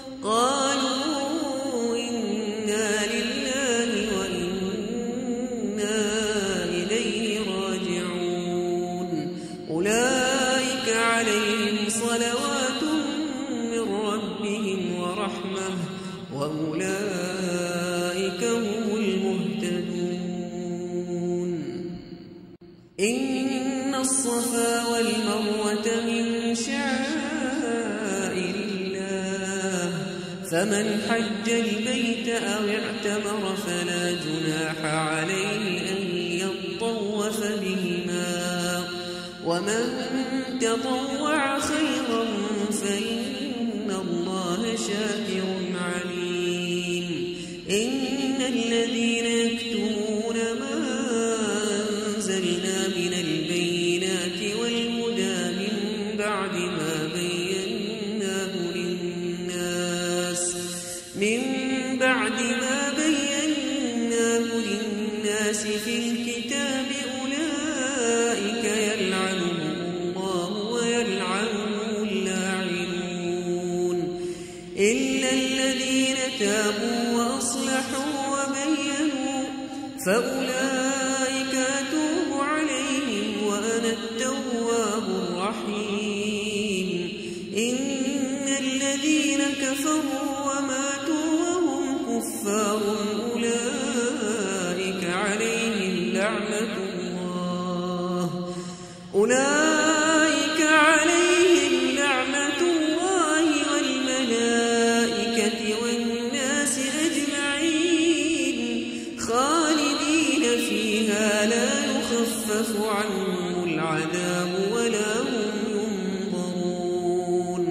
قالوا إنا لله وإنا إليه راجعون أولئك عليهم صلوات من ربهم ورحمة وأولئك هم المهتدون إن الصفا والمروة من شعائر الله فمن حج البيت أو اعتمر فلا جناح عليه أن يطوف بهما ومن تطوع خيرا فإن الله شاكر عليم إن الذين يكتمون ما أنزلنا من البينات والهدى من بعد ما بيناه للناس من بعد ما بيناه للناس في الكتاب أولئك يلعنهم الله ويلعنهم اللاعنون إلا الذين تابوا وأصلحوا وبينوا فأولئك أتوب عليهم وأنا التواب الرحيم إن الذين كفروا وماتوا وهم كفار أولئك عليهم لعنة الله أولئك عليهم لعنة الله والملائكة والناس أجمعين خالدين فيها لا يخفف عنهم العذاب ولا هم ينظرون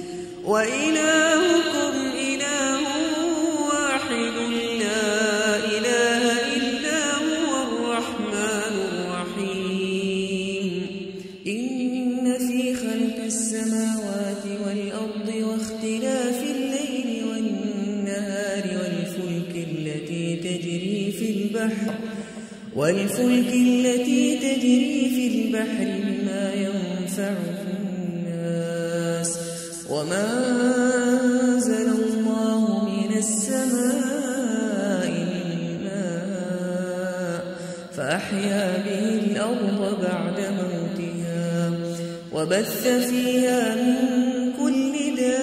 وإلهكم إله واحد لا إله إلا هو الرحمن الرحيم إن في خلق السماوات والأرض واختلاف الليل والنهار والفلك التي تجري في البحر والفلك التي تجري في البحر بما ينفع الناس وما أنزل الله من السماء من ماء فأحيا به الأرض بعد موتها وبث فيها من كل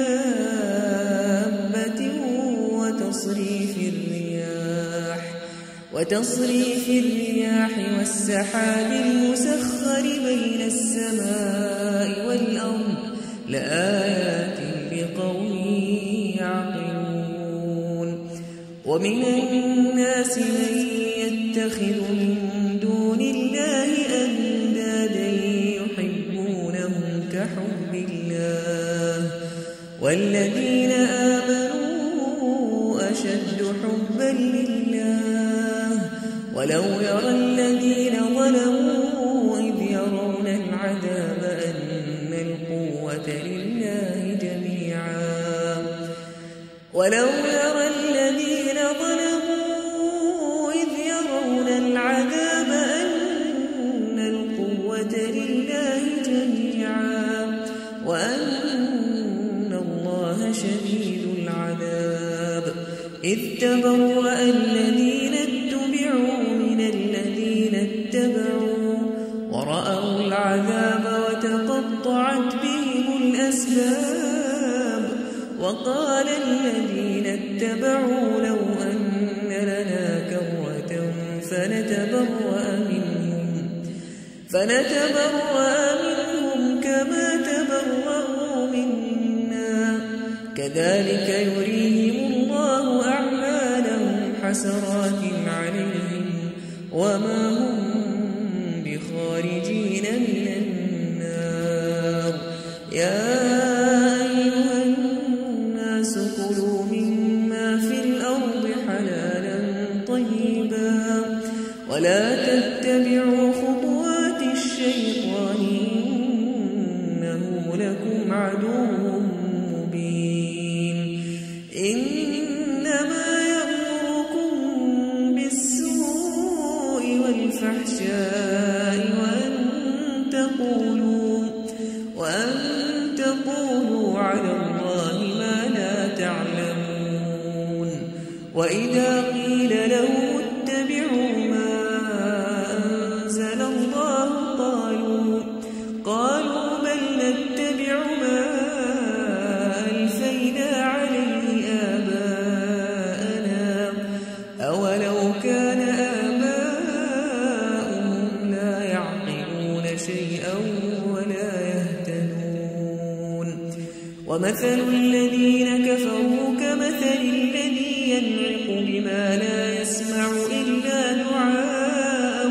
دابة وتصريف الرياح وتصريف الرياح والسحاب المسخر بين السماء والأرض لآيات لقوم يعقلون ومن الناس من يتخذ من دون الله أندادا يحبونهم كحب الله والذين آمنوا أشد حبا لله ولو يرى الذين ظلموا إذ يرون العذاب أن القوة لله جميعا ولو يرى الذين ظلموا إذ يرون العذاب أن القوة لله جميعا وأن الله شديد العذاب إذ تبرأ الذين اتبعوا من الذين اتبعوا ورأوا العذاب وتقطعت بهم الأسباب وقال الذين اتبعوا لو أن لنا كرة فنتبرأ منهم فنتبرأ منهم كما تبرأوا منا كذلك يريهم الله أعمالهم حسرات عليهم وما هم بخارجين من النار يا أيها الناس كلوا مما في الأرض حلالا طيبا ولا تتبعوا خطوات الشيطان إنه لكم عدو مبين إنما يأمركم بالسوء والفحشاء وأن تقولوا وأن تقولوا على الله ما لا تعلمون وإذا قيل لهم اتبعوا ما أنزل الله قالوا قالوا بل نتبع ما ألفينا عليه آباءنا أولو كان آباؤهم لا يعقلون شيئا ولا يهتدون ومثل الذين كفروا كمثل الذي ينعق بما لا يسمع إلا دعاء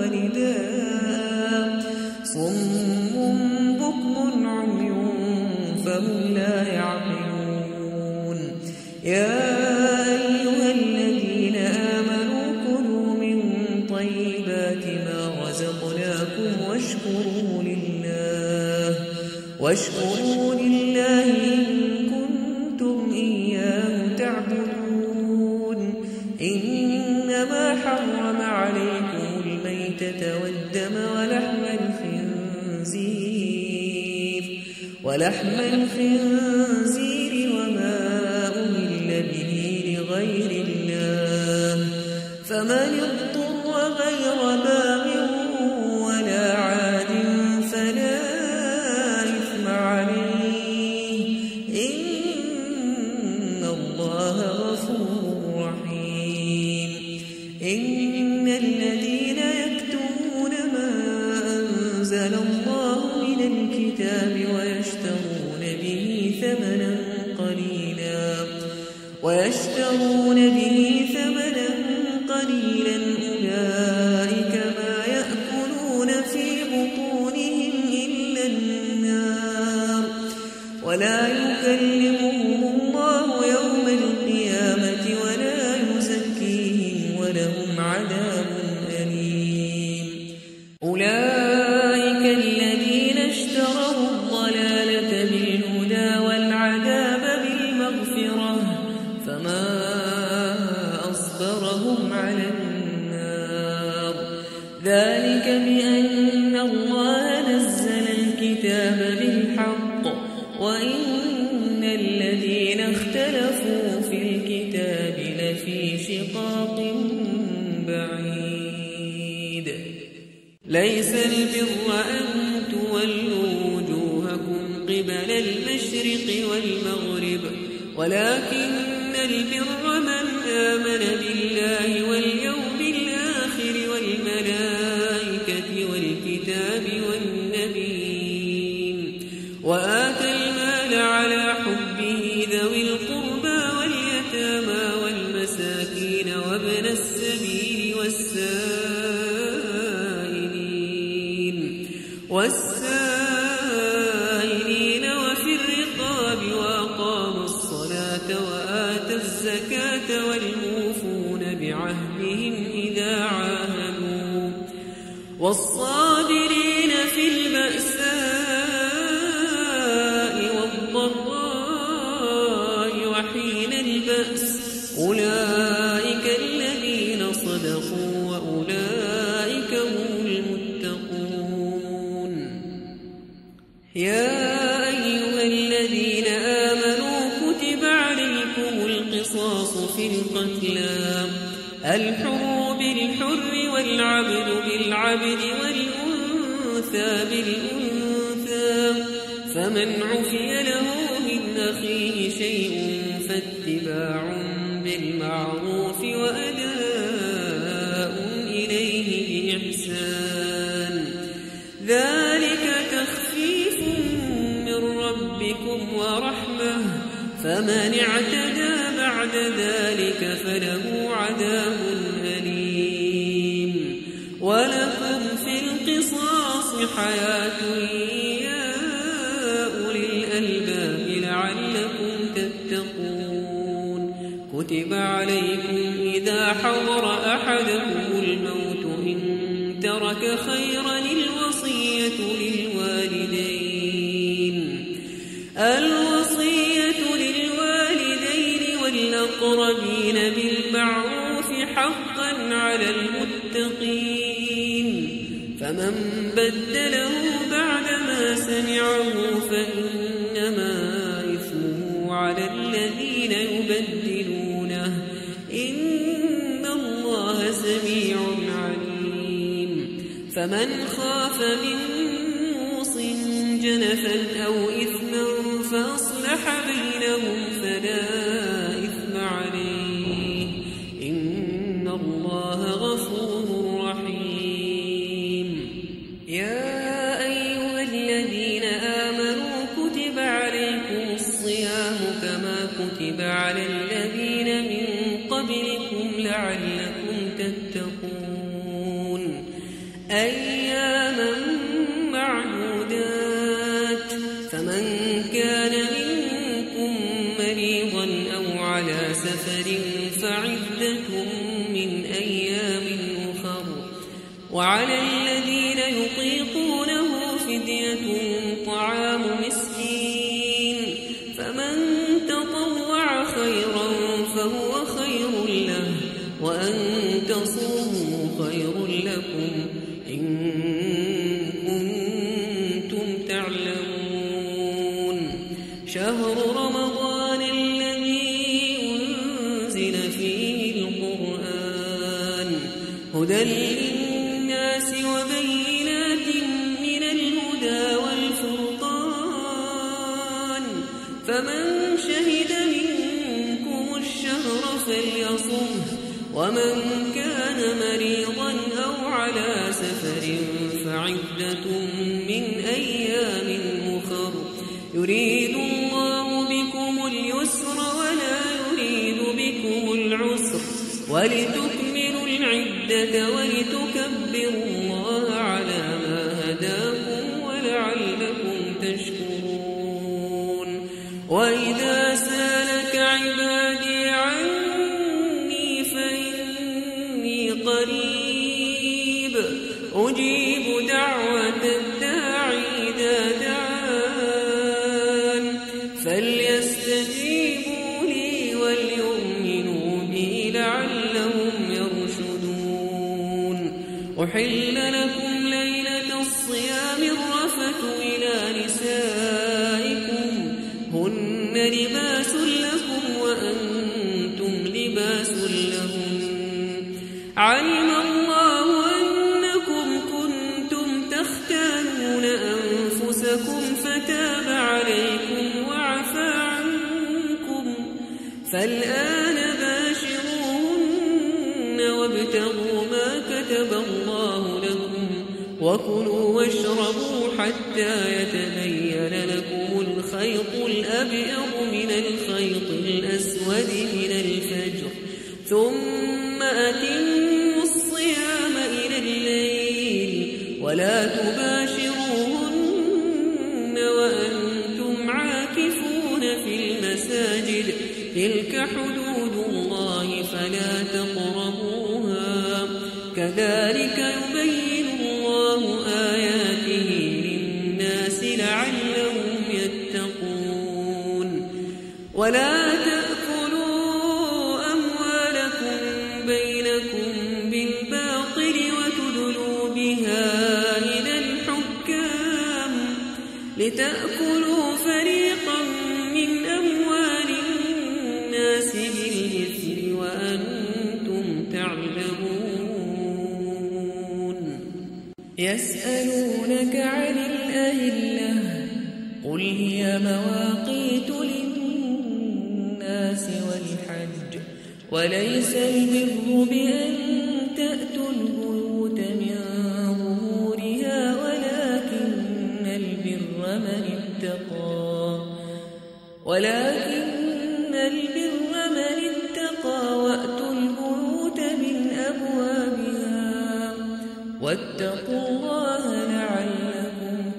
ونداء صم بكم عمي فهم لا يعقلون يا أيها الذين آمنوا كلوا من طيبات ما رزقناكم واشكروا لله واشكروا لله إن كنتم إياه تعبدون إنما حرم عليكم الميتة والدم ولحم الخنزير ولحم الخنزير وما أهل به لغير الله فمن اضطر غير باغ ولا عاد فلا إثم عليه إن الله غفور رحيم إن الذين يكتمون ما أنزل الله من الكتاب ويشترون به ثمنا قليلا ويشترون به ثمنا قليلا أولئك ما يأكلون في بطونهم إلا النار ولا يكلمهم الله يوم القيامة ولا يزكيهم ولهم عذاب أليم أولئك الذين اشتروا الضلالة بالهدى والعذاب بالمغفرة فما أصبرهم على النار ذلك بأن الله نزل الكتاب بالحق وإن الذين اختلفوا في الكتاب لفي شقاق بعيد ليس البر أن تولوا وجوهكم قبل المشرق والمغرب ولكن البر من آمن بالله واليوم الآخر والملائكة والكتاب والنبيين وآتى المال على حبه ذوي القربى واليتامى والمساكين وابن السبيل والسائلين والسائلين وفي الرقاب وأقاموا الصلاة وآتى الزكاة والموفون بعهدهم إذا عاهدوا والصابرين في البأساء والضراء وحين البأس أولئك الذين صدقوا وأولئك هم المتقون. يا أيها الذين آمنوا كتب عليكم القصاص في القتلى الحر بالحر والعبد بالعبد والأنثى بالأنثى فمن عفي له من أخيه شيء فاتباع بالمعروف وأداء إليه بإحسان ذلك تخفيف من ربكم ورحمة فمن اعتدى بعد ذلك فله عذاب أليم. ولكم في القصاص حياة يا أولي الألباب لعلكم تتقون. كتب عليكم إذا حضر أحدكم الموت إن ترك خيرا الوصية للوالدين الوصية للوالدين والأقربين بالمعروف حقا على المتقين. فمن بدله بعدما سمعه فإنما إثمه على الذين يبدلونه إن الله سميع عليم. فمن خاف من موص جنفا أو إثما فأصلح بينهم فلا إثم عليه إن الله غفور رحيم. يا أيها الذين آمنوا كتب عليكم الصيام كما كتب على الذين من قبلكم لعلكم تتقون. أياما معدودات فمن كان منكم مريضا أو على سفر فعدة من أيام أخر وعلى الذين يطيقونه فدية طعام مسكين فمن تطوع خيرا فهو خير له وأن تصوموا خير لكم إن كنتم تعلمون. شهر رمضان الذي أنزل فيه القرآن هدى للناس وبينات من الهدى والفرقان فمن شهد منكم الشهر فليصمه ومن كان مريضا أو على سفر فعدة من أيام أخر يريد الله بكم اليسر ولا يريد بكم العسر ولتكملوا العدة ولتكبروا الله على ما هداكم ولعلكم تشكرون. وإذا سالك عبادي عني فإني قريب أجيب دعوة الداعي إذا دعان فليستجيبوا لي وليؤمنوا بي لعلهم يرشدون. أحل لكم ليلة الصيام الرفث إلى نسائكم هن لباس لكم وأنتم لباس لهم علم الله أنكم كنتم تختانون أنفسكم فتاب عليكم وعفى عنكم فالآن باشروهن وابتغوا ما كتب الله لكم وكلوا واشربوا حتى يتبين لكم الخيط الأبيض من الخيط الأسود من الفجر ثم أتموا الصيام إلى الليل ولا تباشروهن وأنتم عاكفون في المساجد تلك حدود الله فلا تقربوها كذلك يبين الله آياته للناس لعلهم يتقون. ولا تأكلوا لتأكلوا فريقا من أموال الناس بالإثم وأنتم تعلمون يسألونك عن الأهلة قل هي مواقيت للناس والحج وليس البر بأن تأتوا البيوت من ظهورها ولكن البر من اتقى ولكن البر من اتقى وأتوا البيوت من أبوابها واتقوا الله لعلكم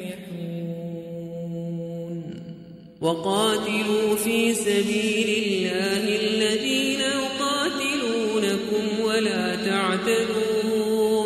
تفلحون وقاتلوا في سبيل الله الذين يقاتلونكم ولا تعتدوا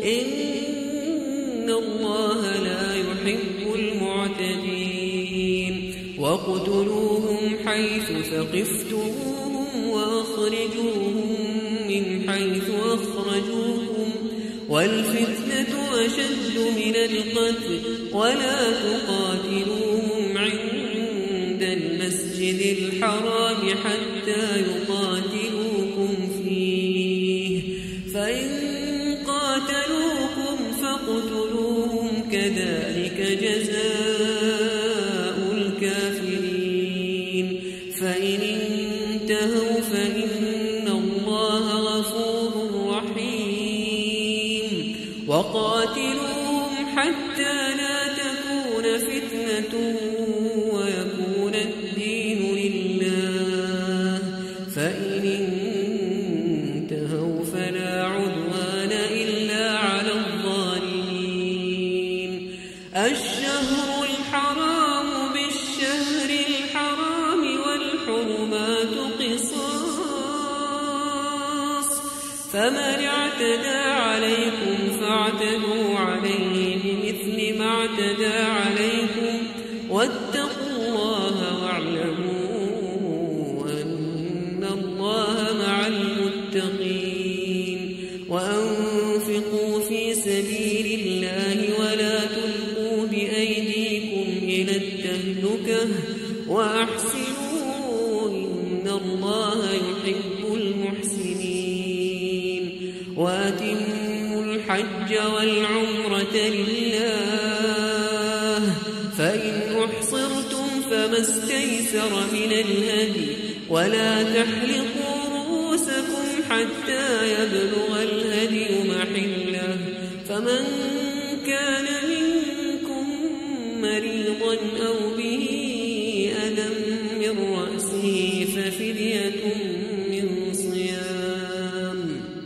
إن الله لا يحب المعتدين واقتلوهم حيث ثقفتموهم وأخرجوهم من حيث أخرجوكم والفتنة أشد من القتل ولا تقاتلوهم عند المسجد الحرام حتى يقاتلوكم فيه فإن قاتلوكم فاقتلوهم كذلك جزاء الكافرين فإن انتهوا فإن الله غفور رحيم وقاتلوهم حتى لا تكون فتنة ويكون الدين لله فإن انتهوا فلا عدوان إلا على الظالمين الشهر الحرام بالشهر الحرام والحرمات قصاص فمن اعتدى عليكم فاعتدوا عليه بمثل ما اعتدى عليكم واتقوا الله واعلموا أن الله مع المتقين وأنفقوا في سبيل الله ولا تلقوا بأيديكم إلى التهلكة وأحسنوا إن الله يحب المحسنين وأتموا الحج والعمرة لله فإن أحصرتم فما استيسر من الهدي ولا تحلقوا رؤوسكم حتى يبلغ الهدي محله فمن كان منكم مريضا أو به أذى من رأسه ففدية من صيام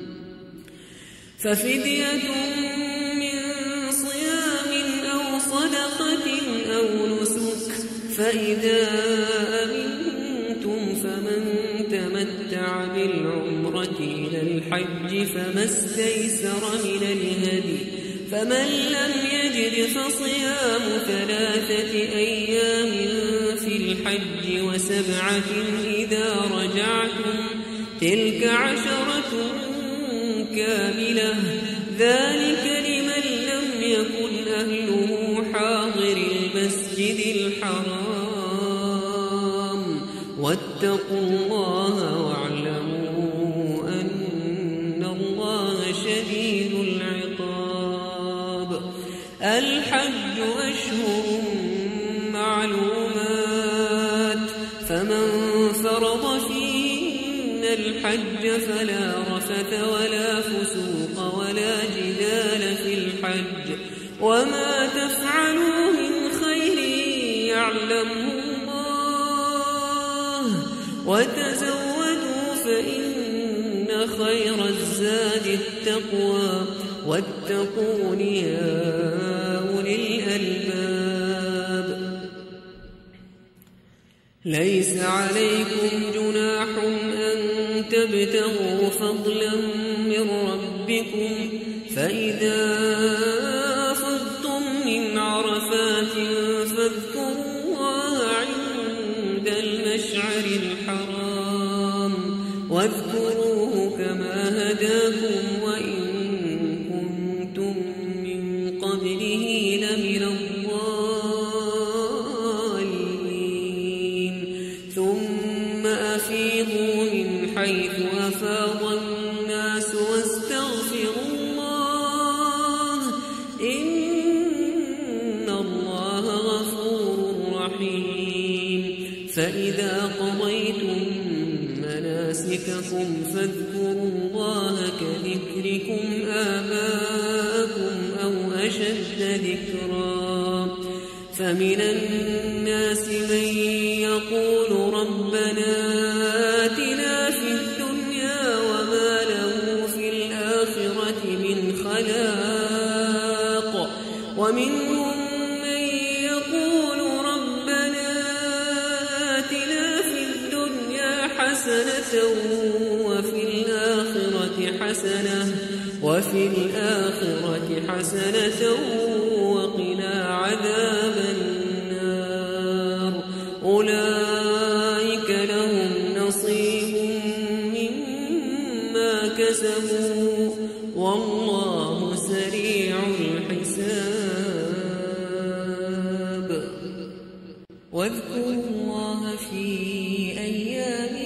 ففدية من صيام أو صدقة أو نسك فإذا أمنتم فمن تمتع بالعمرة إلى الحج فما استيسر من الهدي فمن لم يجد فصيام ثلاثة أيام في الحج وسبعة إذا رجعتم تلك عشرة كاملة ذلك لمن لم يكن أهله حاضر المسجد الحرام واتقوا الله واعلموا أن الله شديد العقاب الحج أشهر معلومات فمن فرض فيهن الحج فلا رفث ولا فسوق ولا جدال في الحج وما تفعلوا من خير يعلمه الله وتزودوا فإن خير الزاد التقوى واتقون يا أولي الألباب ليس عليكم جناح أن تبتغوا فضلا من ربكم فإذا أفضتم من عرفات فاذكروا الله عند المشعر الحرام واذكروه كما هداكم وإن كنتم من قبله لمن الضالين حيث أفاض الناس واستغفروا الله إن الله غفور رحيم فإذا قضيتم مناسككم فاذكروا الله كذكركم آباءكم أو أشد ذكرا فمن الناس من يقول ربنا آتنا في الدنيا وما له في الآخرة من خلاق ومنهم من يقول ربنا آتنا في الدنيا حسنة وفي الآخرة حسنة وفي الآخرة حسنة وقنا عذاب النار أولئك لهم نصيب مما كسبوا والله سريع الحساب واذكروا الله في أيام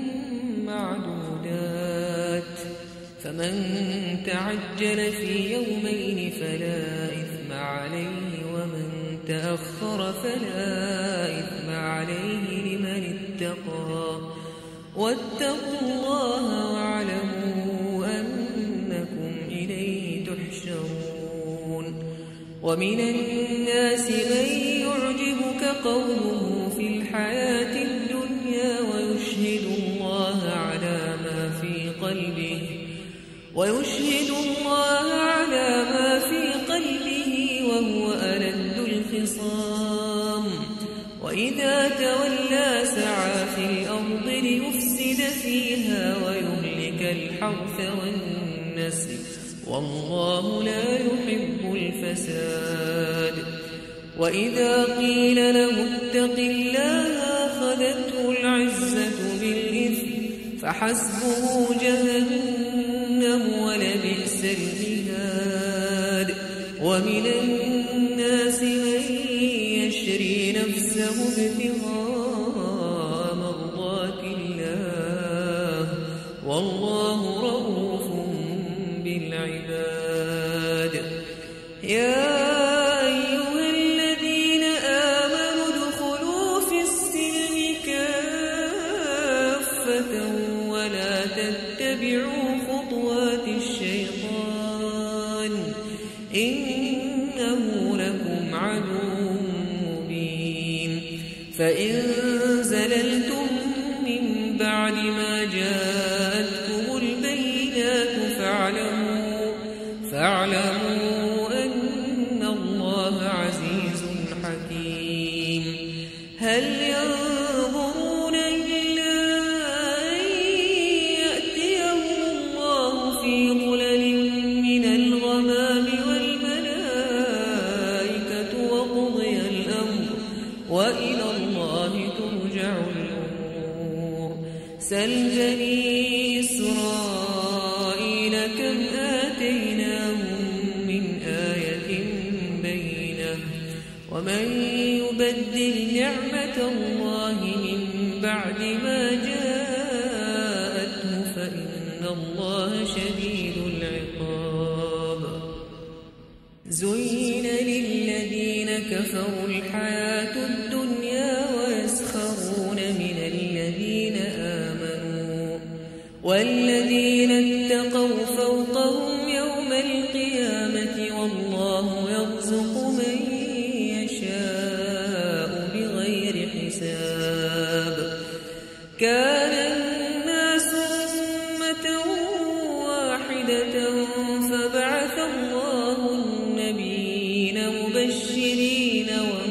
معدودات فمن تعجل في يومين فلا إثم عليه ومن تأخر فلا إثم عليه لمن اتقى واتقوا الله واعلموا أنكم إليه تحشرون ومن الناس من يعجبك قوله في الحياة الدنيا ويشهد الله على ما في قلبه ويشهد الله على ما في قلبه وهو ألد الخصام وإذا تولى سعى في الأرض ليفسد فيها ويهلك الحرث والنسل والله لا يحب الفساد وإذا قيل له اتق الله أخذته العزة بالإثم فحسبه جهنم ولبئس المهاد ومن الناس من يشري نفسه ابتغاء مرضات الله والله رؤوف بالعباد يا أيها الذين آمنوا ادخلوا في السلم كافة ولا تتبعوا خطوات الشيطان إنه لكم عدو مبين فإن زللتم من بعد ما جاءتكم البينات فاعلموا فاعلموا أن الله عزيز حكيم هل ينظرون إلا أن يأتيهم الله في ظلل من الغمام والملائكة وقضي الأمر وإلى الله ترجع الأمور سل بني إسرائيل كم آتيناهم من آية بينة ومن يبدل نعمة الله من بعد ما جاءته فإن الله شديد العقاب زين للذين كفروا الحياة الدنيا ويسخرون من الذين آمنوا والذين اتقوا فوقهم يوم القيامة والله يرزق من يشاء بغير حساب كان الناس أمة واحدة فبعث الله النبيين مبشرين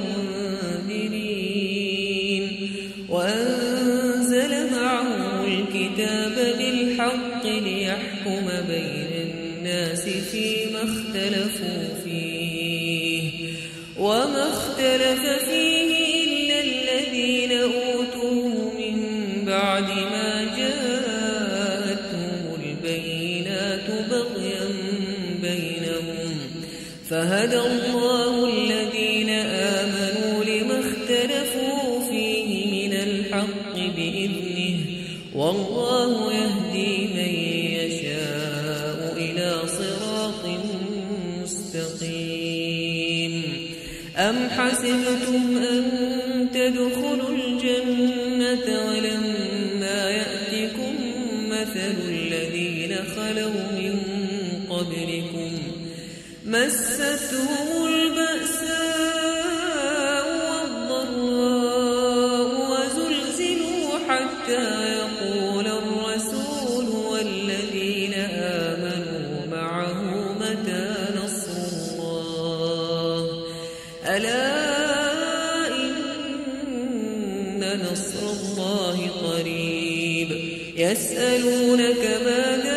ومنذرين وأنزل معهم الكتاب بالحق ليحكم بين الناس فيما اختلفوا فيه وما اختلف فيه إلا الذين أوتوه من بعد ما جاءتهم البينات بغيا بينهم فهدى الله الذين آمنوا لما اختلفوا فيه من الحق بإذنه والله والله يهدي من يشاء إلى صراط مستقيم. أم حسبتم أن تدخلوا الجنة ولما يأتكم مثل الذين خلوا من قبلكم مستهم البأساء والضراء وزلزلوا حتى يقول الرسول والذين آمنوا معه متى نصر الله ألا إن نصر الله قريب. يسألونك ماذا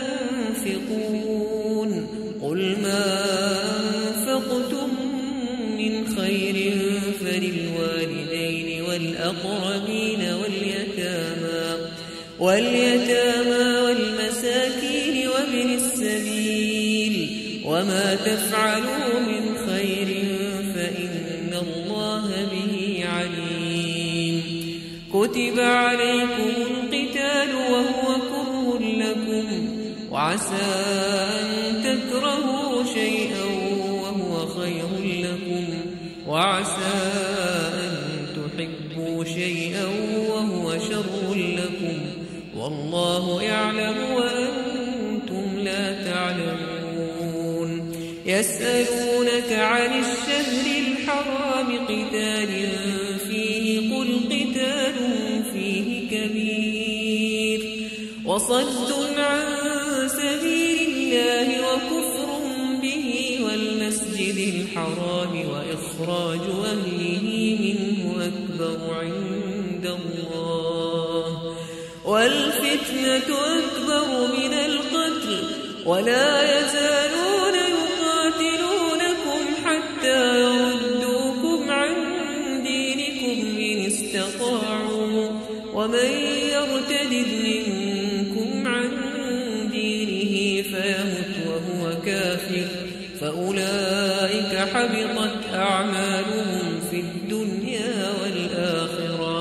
ينفقون قل ما أنفقتم من خير فللوالدين والأقربين واليتامى واليتامى والمساكين وابن السبيل وما تفعلوا من خير فإن الله به عليم. كتب عليكم القتال وهو كره لكم وعسى أن تكرهوا شيئا وهو خير لكم وعسى أن تحبوا شيئا وهو شر لكم والله يعلم وأنتم لا تعلمون. يسألونك عن الشهر الحرام قتال فيه قل قتال فيه كبير وصد عن سبيل الله وكفر به والمسجد الحرام وإخراج أهله منه أكبر عند الله والفتنة أكبر من القتل ولا يزالون يقاتلونكم حتى يردوكم عن دينكم إن استطاعوا ومن يرتد منكم عن دينه فيمت وهو كافر فأولئك حبطت أعمالهم في الدنيا والآخرة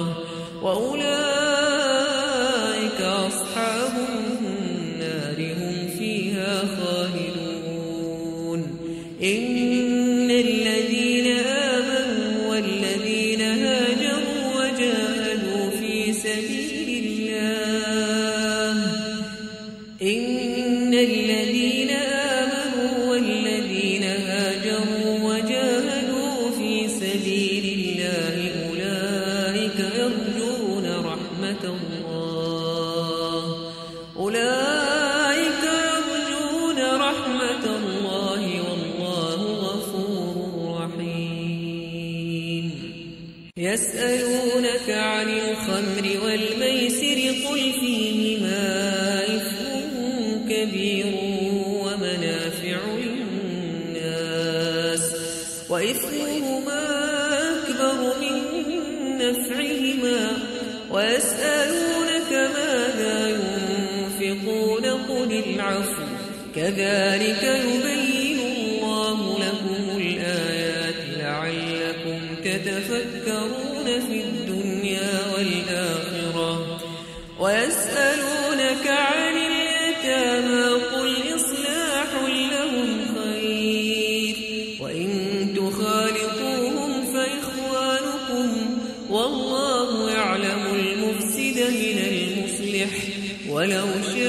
وأولئك أصحاب النار هم فيها خالدون. إن الذين آمنوا والذين هاجروا وجاهدوا في سبيل الله إن الذين آمنوا والذين هاجروا وجاهدوا في سبيل الله أولئك يرجون رحمة الله أولئك يرجون رحمة الله والله غفور رحيم. يسألونك عن الخمر والميسر قل فيهما إثم كبير ومنافع للناس وإثمهما أكبر من نفعهما ويسألونك ماذا ينفقون قل العفو كذلك يبين الله لكم الآيات لعلكم تتفكرون في الدنيا والآخرة. ويسألونك عن اليتامى قل إصلاح لهم خير وإن تخالطوهم فإخوانكم والله يعلم المفسد من المصلح ولو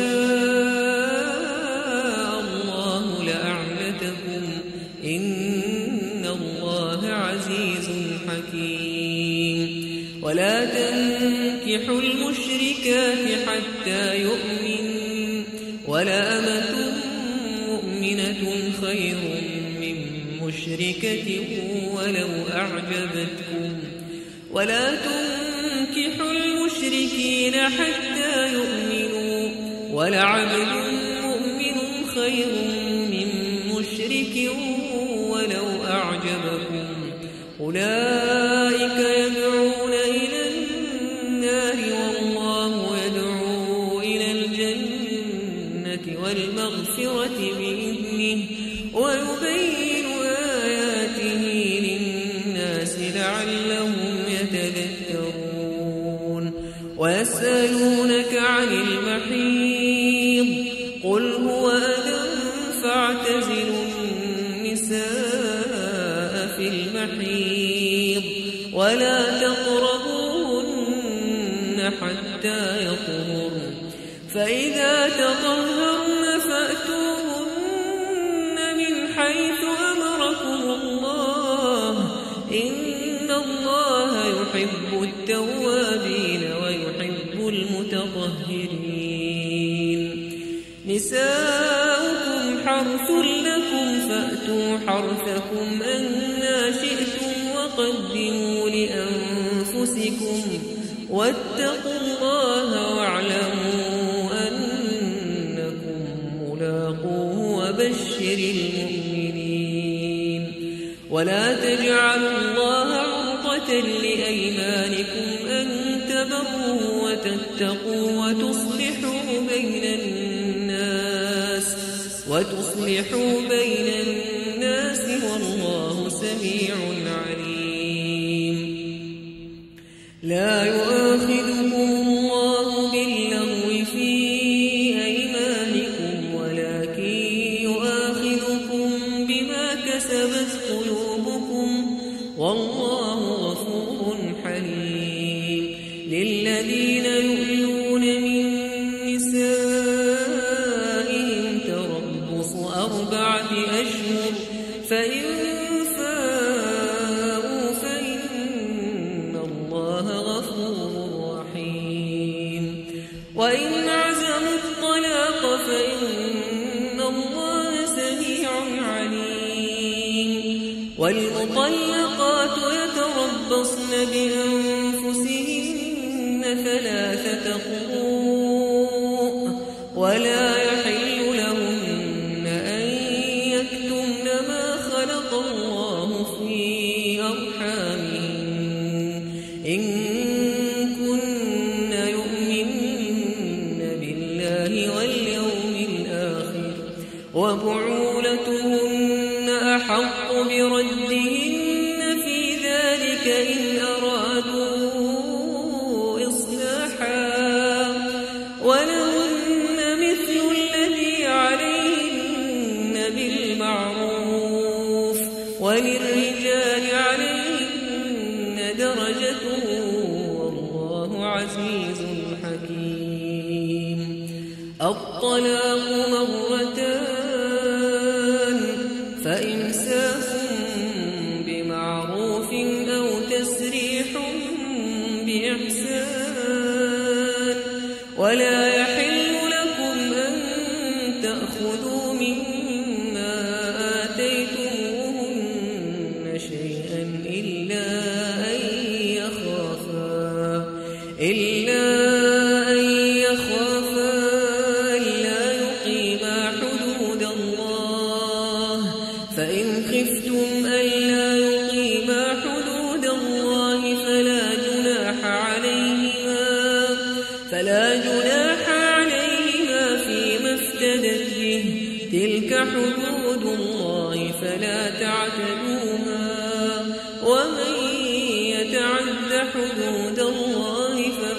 شاء الله لأعنتكم إن الله عزيز حكيم. ولا تنكحوا المشركات حتى يؤمن ولا أمة مؤمنة خير من مشركة ولو أعجبتكم ولا تنكحوا المشركين حتى يؤمنوا ولعبد مؤمن خير من مشرك ولو أعجبكم أولئك يدعون إلى النار والله يدعو إلى الجنة والمغفرة بإذنه ويبين آياته للناس لعلهم يتذكرون. ويسألونك عن عن المحيض قل هو أذى فاعتزلوا النساء في المحيض ولا تقربوهن حتى يطهرن فإذا تطهرن فأتوهن من حيث أمركم الله إن الله يحب التوابين ويحب المتطهرين نساؤكم حرث لكم فأتوا حرثكم أنى شئتم وقدموا لأنفسكم واتقوا الله واعلموا أنكم ملاقوه وبشر المؤمنين ولا تجعلوا الله عرضة لأيمانكم أن تبروا وتتقوا وتصلحوا بين الناس وتصلحوا بين الناس والله سميع عليم لا يؤاخذكم الله باللغو في أيمانكم ولكن يؤاخذكم بما كسبت قلوبكم والله غفور حليم للذين يؤلون من نسائهم تربص أربعة أشهر فإن فاءوا فإن الله غفور رحيم وإن عزموا الطلاق فإن الله سميع عليم والمطلقات يتربصن بأنفسهن ثلاثة قروء ولا يحل لهن أن يكتمن ما خلق الله في أرحامهن إن كن يؤمن بالله واليوم الآخر وبعولتهن أحق بردهن في ذلك إن أرادوا إصلاحا ولهن مثل الذي عليهن بالمعروف وللرجال عليهن درجة والله عزيز حكيم الطلاق مرتان فإمساك بمعروف أو تسريح بإحسان ولا يحل لكم أن تأخذوا مما آتيتموهن شيئا إلا أن يخافا إلا أن يخافا ألا يقيما حدود الله فإن خفتم ألا يقيما حدود الله فلا جناح عليهما فلا جناح عليهما فيما افتدت به تلك حدود الله فلا تعتدوها ومن يتعد حدود الله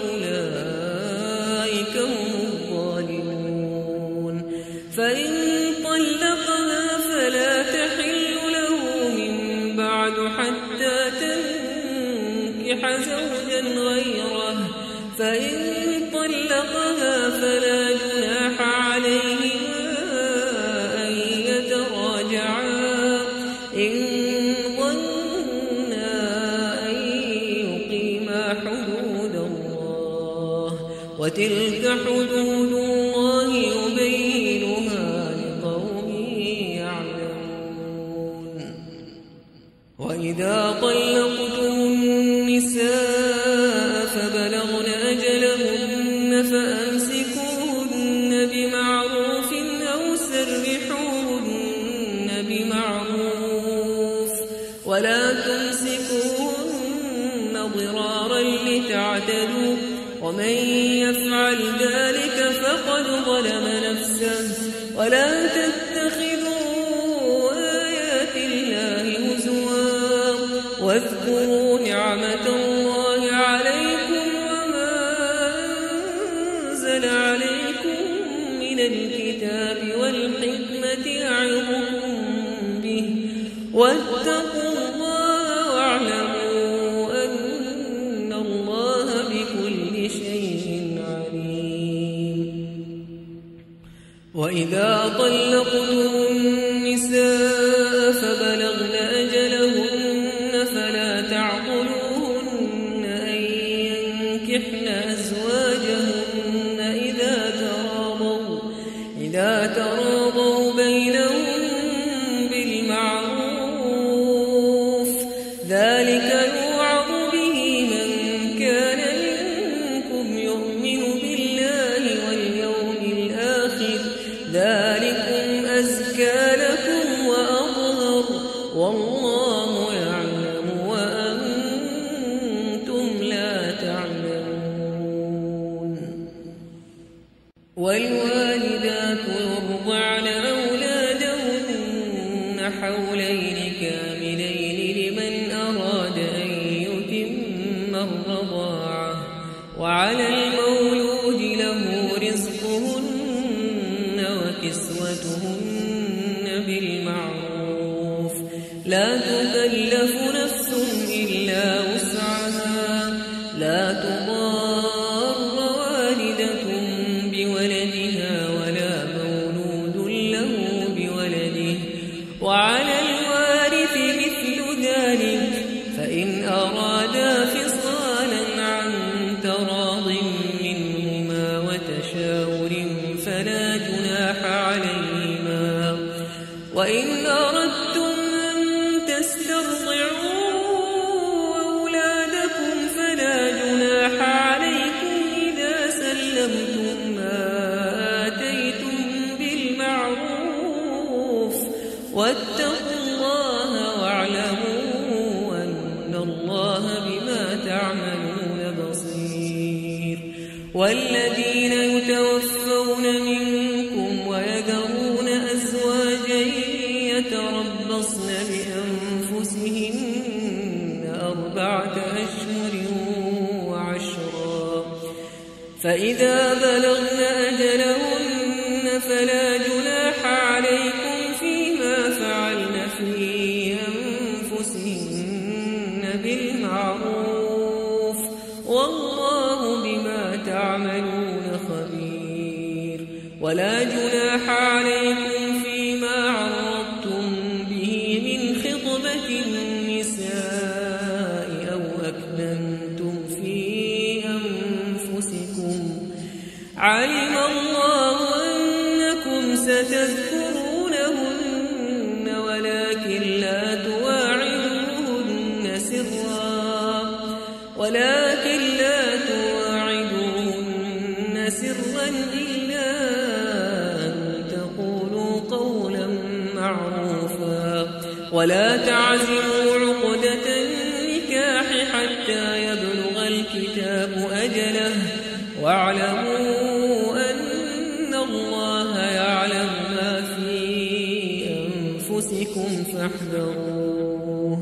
فأولئك هم الظالمون فإن طلقها فلا تحل له من بعد حتى تنكح زوجا غيره فإن طلقها فلا جناح عليهما أن يتراجعا إن ظنا أن يقيما حدود الله وتلك حدود الله يبينها لقوم يعلمون وإذا طلقتم النساء فبلغن أجلهن فأمسكوهن بمعروف أو سرحوهن بمعروف ولا تمسكوهن ضرارا لتعتدوا ومن يفعل ذلك فقد ظلم نفسه ولا تتخذوا آيات الله هزوا واذكروا نعمة الله عليكم وما أنزل الكتاب والحكمة يعظكم به واتقوا الله واعلموا أن الله بكل شيء عليم. وإذا طلقتم النساء فبلغن أجلهن فلا تعضلوهن أن ينكحن أزواجهن إذا تراضوا إذا تراضوا بينهم بالمعروف ذلك يوعظ به من كان منكم يؤمن بالله واليوم الآخر ذلكم أزكى لكم وأطهر والله يعلم وأنتم لا تعلمون. والوالدات يرضعن أولادهن حولين كاملين لمن أراد أن يتم الرضاعة وعلى المولود له رزقهن وكسوتهن بالمعروف لا تكلف نفس إلا وسعها لا تضار والدة بولدها ولا مولود له بولده وعلى الوارث مثل ذلك فإن أرادا فصالا عن تراض منهما وتشاور فلا جناح عليهما. وإن أردتم أن تسترضعوا أولادكم فلا جناح عليكم إذا سلمتم ما آتيتم بالمعروف واتقوا الله واعلموا أن الله بما تعملون بصير. والذين يتوفون منكم ويذرون أزواجا يتربصن بأنفسهن أربعة أشهر وعشرا فإذا بلغن أجلهن فلا جناح عليكم فيما فعلن في أنفسهن بالمعروف والله بما تعملون خبير. ولا جناح عليكم فيما عرضتم به من خطبة النساء أو أكننتم في أنفسكم علم الله أنكم ستذكرونهن ولكن لا تواعدوهن سرا ولكن لا تواعدوهن سرا إلا أن تقولوا قولا معروفا ولا تعزموا عقدة النكاح حتى يبلغ الكتاب أجله واعلموا أن الله يعلم ما في أنفسكم فاحذروه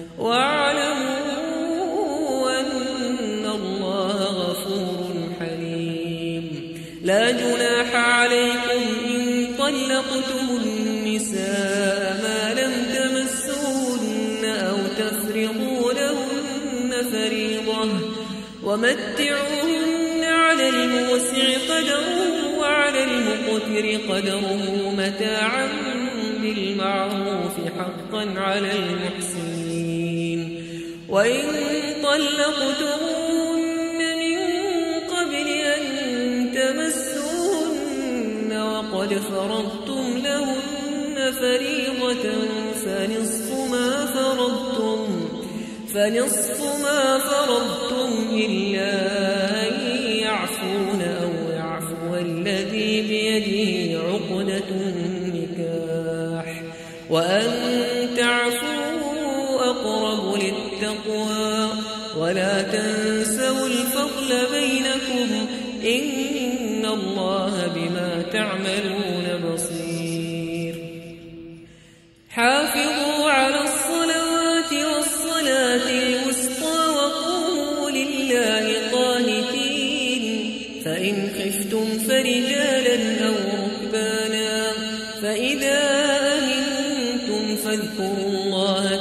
واعلموا أن الله غفور حليم. لا جناح عليكم إن طلقتم النساء ما لم تمسوهن أو تفرضوا لهن فريضة ومتعوهن على الموسع قدره وعلى المقتر قدره متاعا بالمعروف حقا على المحسنين. وإن طلقتموهن من قبل أن تمسوهن وقد فرضتم لهن فريضة فنصف ما فرضتم فنصف ما فرضتم إلا أن يعفون أو يعفو الذي بيده عقدة النكاح وأن تعفوا أقرب للتقوى ولا تنسوا الفضل بينكم إن الله بما تعملون بصير. حافظوا على الصلوات والصلاة الوسطى وقوموا لله قانتين فإن خفتم فرجالا أو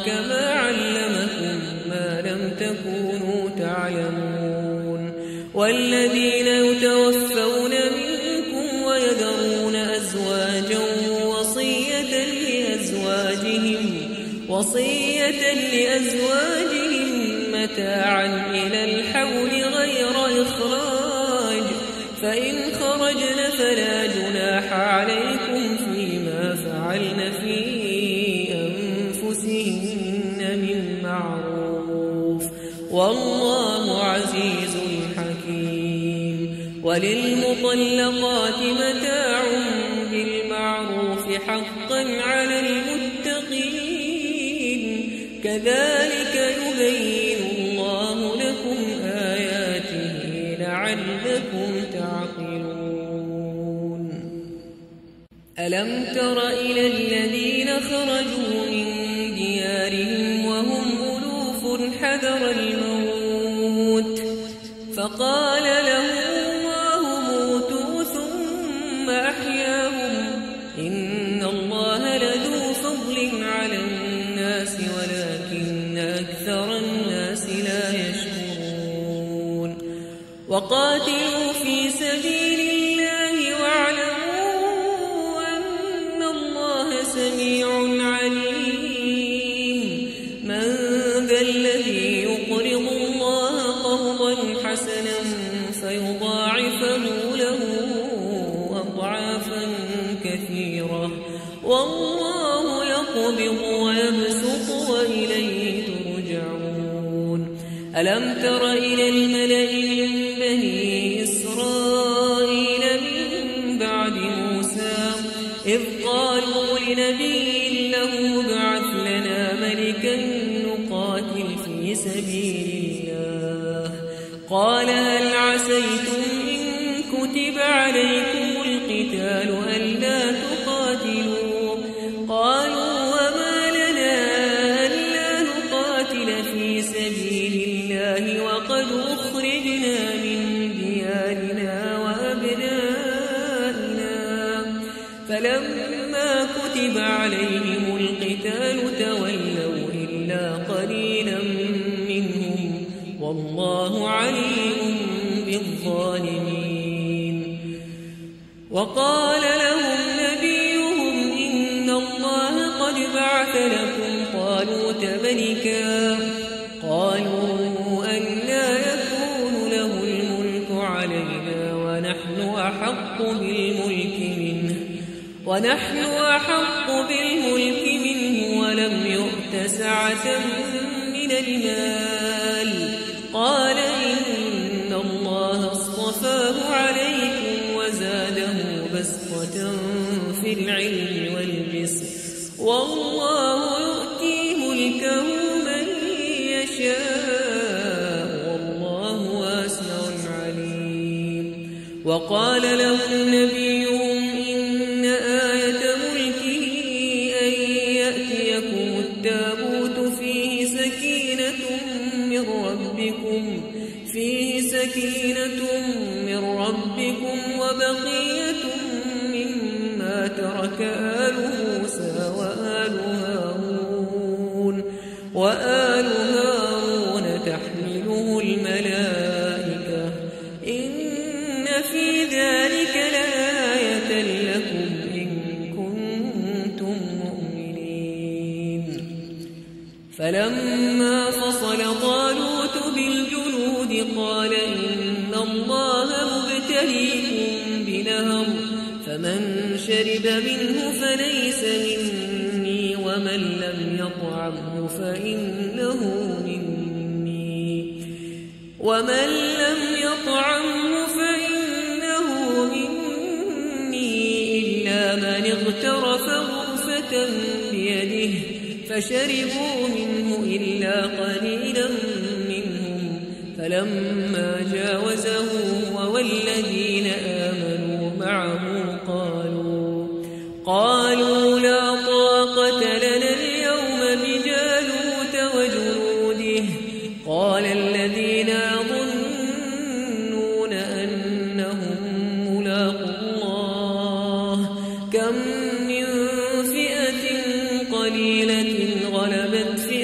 كما علمكم ما لم تكونوا تعلمون والذين يتوفون منكم ويذرون أزواجا وصية لأزواجهم وصية لأزواجهم متاعا إلى الحول غير إخراج فإن خرجن فلا جناح عليكم فيما فعلن في أنفسهن من معروف والله عزيز حكيم وللمطلقات متاع بالمعروف حقا على المتقين كذلك يبين الله لكم آياته لعلكم تعقلون ألم تر إلى الذين خرجوا من ديارهم وهم ألوف حذر الموت فقال لهم الله موتوا ثم أحياهم إن الله لذو فضل على الناس ولكن أكثر الناس لا يشكرون وقاتلوا في سبيل الله واعلموا أن الله سميع عليم من ذا الذي يقرض الله قرضا حسنا فيضاعفه له أضعافا كثيرة والله يقبض ويبسط وإليه ترجعون ألم تر إلى الملأ من بني إسرائيل من بعد موسى إذ قالوا لنبي له ابعث لنا ملكا نقاتل في سبيل الله قال هل عسيتم إن كتب عليكم القتال ألا تقاتلوا قالوا وما لنا ألا نقاتل في سبيل الله وقد أخرجنا من ديارنا وأبنائنا فلما كتب عليهم القتال تولوا إلا قليلا منهم والله عليم بالظالمين وقال لهم نبيهم إن الله قد بعث لكم طالوت ملكا قالوا أنى يكون له الملك علينا ونحن أحق بالملك منه ونحن أحق بالملك منه ولم يؤت سعة من المال قال إن الله اصطفاه عليكم وزاده بسطة في العلم والجسم والله يؤتي ملكه من يشاء والله واسع عليم وقال لهم نبيهم إن آية ملكه أن يأتيكم التابوت فيه سكينة من ربكم فيه سكينة من ربكم وبقية مما ترك آل موسى وآل هارون وآل هارون تحمله الملائكة إن في ذلك لآية لكم إن كنتم مؤمنين فلما فصل طالوت بالجنود قال إن الله مبتليكم بنهر فمن شرب منه فليس مني ومن لم يطعمه فإنه مني ومن لم يطعمه فإنه مني إلا من اغترف غرفة بيده فشربوا منه إلا قليلا منهم فلما جاوزه والذين آمنوا معه قالوا قالوا لا طاقة لنا اليوم بجالوت وجنوده قال الذين يظنون أنهم ملاقو الله كم من فئة قليلة غلبت فئة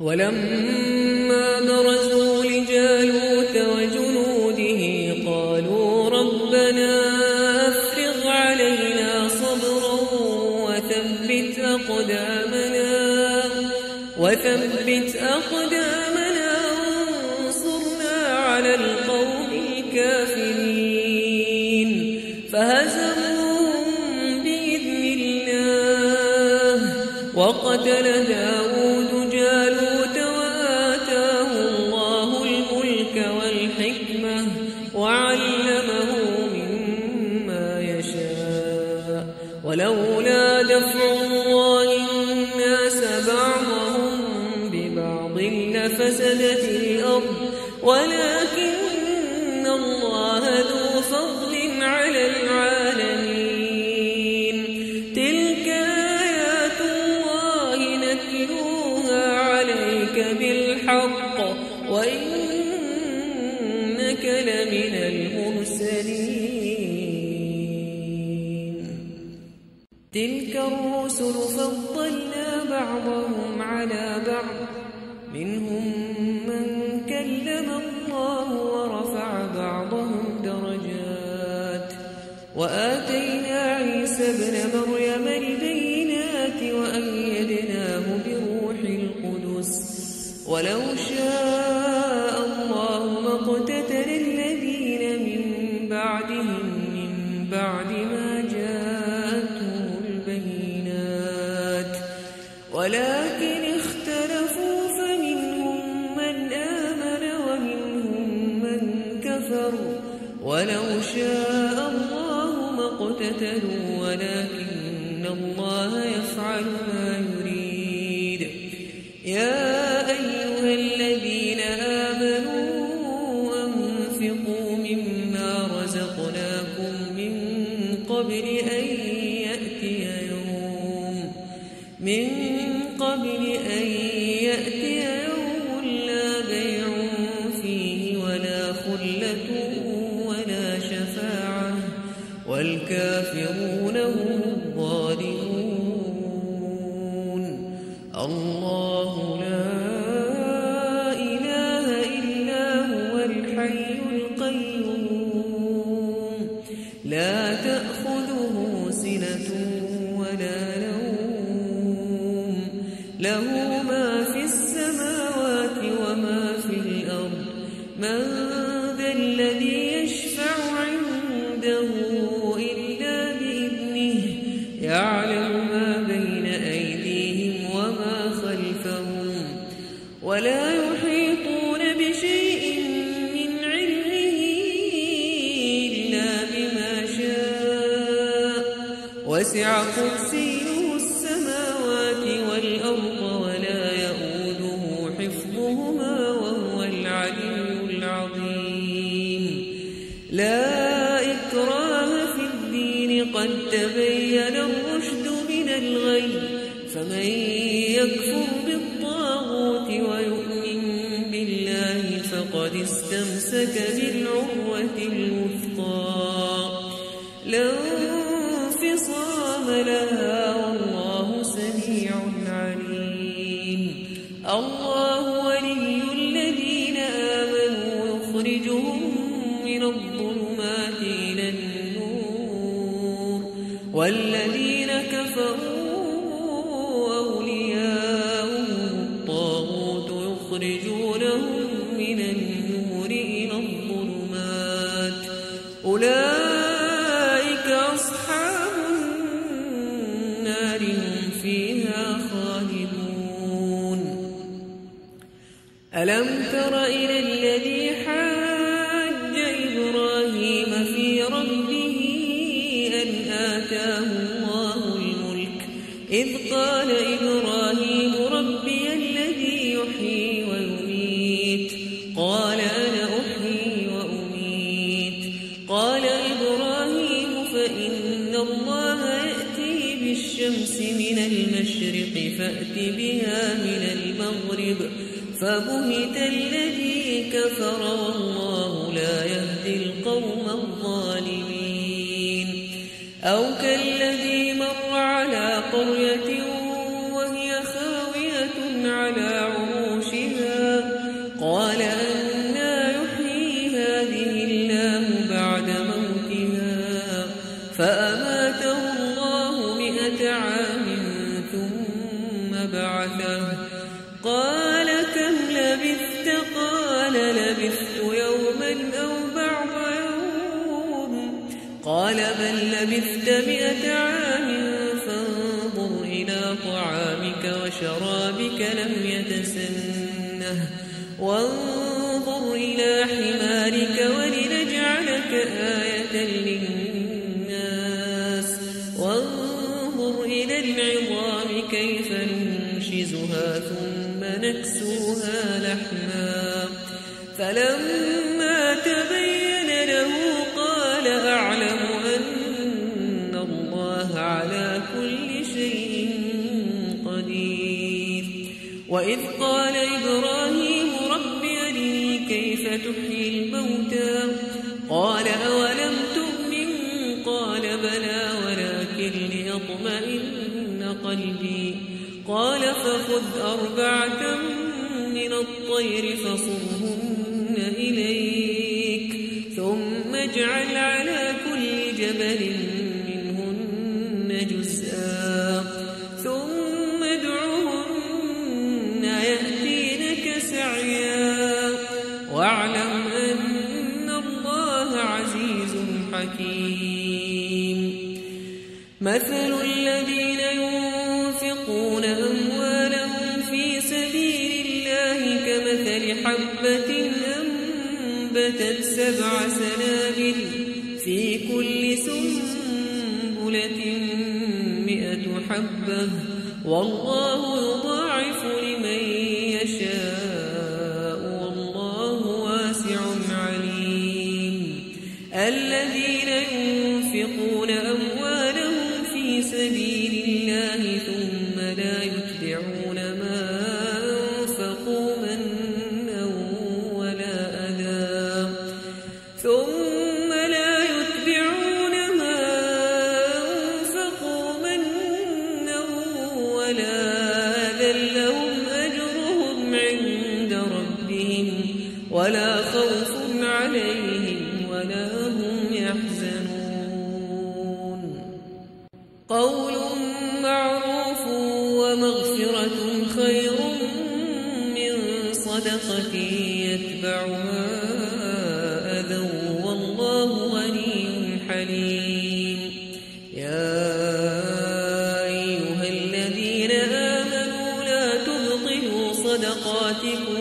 ولما برزوا لجالوت وجنوده قالوا ربنا أفرغ علينا صبرا وثبت أقدامنا وثبت أقدامنا وانصرنا على القوم الكافرين فهزموهم بإذن الله وقتل داود جالوت وآتاه الله الملك والحكمة وعلمه مما يشاء ولولا دفع الله الناس بعضهم ببعض لفسدت الأرض ولكن الله ذو فضل على العالمين تلك آيات الله نتلوها عليك بالحق وإنك لمن المرسلين تلك الرسل فضلنا بعضهم على بعض منهم من كلم الله ورفع بعضهم درجات وآتينا عيسى ابن مريم البينات وأيدناه بروح القدس ولو شاء الله ما اقتتل الذين من بعدهم من بعد ما جاءتهم البينات ولكن اختلفوا فمنهم من آمن ومنهم من كفر ولو شاء الله ما اقتتلوا ولكن الله يفعل ما يريد يا أيها الذين آمنوا أنفقوا مما رزقناكم من قبل أن يأتي يوم من قبل أن يأتي يوم لا بيع فيه ولا خلة ولا شفاعة والكافرون هم الظالمون الله لا إله إلا هو الحي القيوم لا تأخذه سنة ولا نوم له ما في السماوات وما في الأرض من ذا الذي يشفع عنده إلا بإذنه يعلم ما بين أيديهم وما خلفهم ولا يحيطون بشيء من علمه إلا بما شاء وسع كرسيه السماوات والأرض ولا يؤوده حفظهما وهو العلي العظيم لا إكراه في الدين قد تبين الرشد من الغي فمن يكفر بالطاغوت ويؤمن بالله فقد استمسك بالعروة الوثقى لا انفصام لها والله سميع عليم الله ولي الذين آمنوا يخرجهم من الظلمات إلى النور والذين كفروا أولياؤهم الطاغوت يخرجونهم من النور إلى الظلمات أولئك أصحاب النار هم فيها خالدون ألم تر إلى الذي حاج إبراهيم في ربه أن آتاه الله الملك إذ قال إبراهيم ربي الذي يحيي ويميت قال أنا أحيي وأميت قال إبراهيم فإن الله يأتي بالشمس من المشرق فأت بها من المغرب فبهت الذي كفر والله لا يهدي القوم الظالمين أو كالذي مر على قرية وهي خاوية على عروشها معه قال كم لبثت قال لبثت يوما أو بعض يوم قال بل لبثت مئة عام فانظر إلى طعامك وشرابك لم يتسنه وانظر إلى حمارك ولنجعلك آية للناس وانظر إلى العظام كيف ننشزها ثم نكسوها لحما فلما تبين له قال أعلم أن الله على كل شيء قدير وإذ قال إبراهيم رب أرني كيف تحيي الموتى قال أولم تؤمن قال بلى ولكن ليطمئن قلبي قال فخذ أربعة من الطير فصرهن إليك ثم اجعل على كل جبل منهن جزءا ثم ادعهن يأتينك سعيا واعلم أن الله عزيز حكيم مثل الذين ينفقون أموالهم في سبيل الله كمثل حبة أنبتت سبع سنابل في كل سنبلة مئة حبة والله يضاعف لمن يشاء والله واسع عليم الذين ينفقون أموالهم في سبيل الله ثم لا يتبعون ما أنفقوا منا ولا أذى ثم لا يتبعون ما أنفقوا منا ولا أذى لهم أجرهم عند ربهم ولا خوف عليهم ولا هم يحزنون قول معروف ومغفرة خير من صدقة يتبعها أذى والله غني حليم يا أيها الذين آمنوا لا تبطلوا صدقاتكم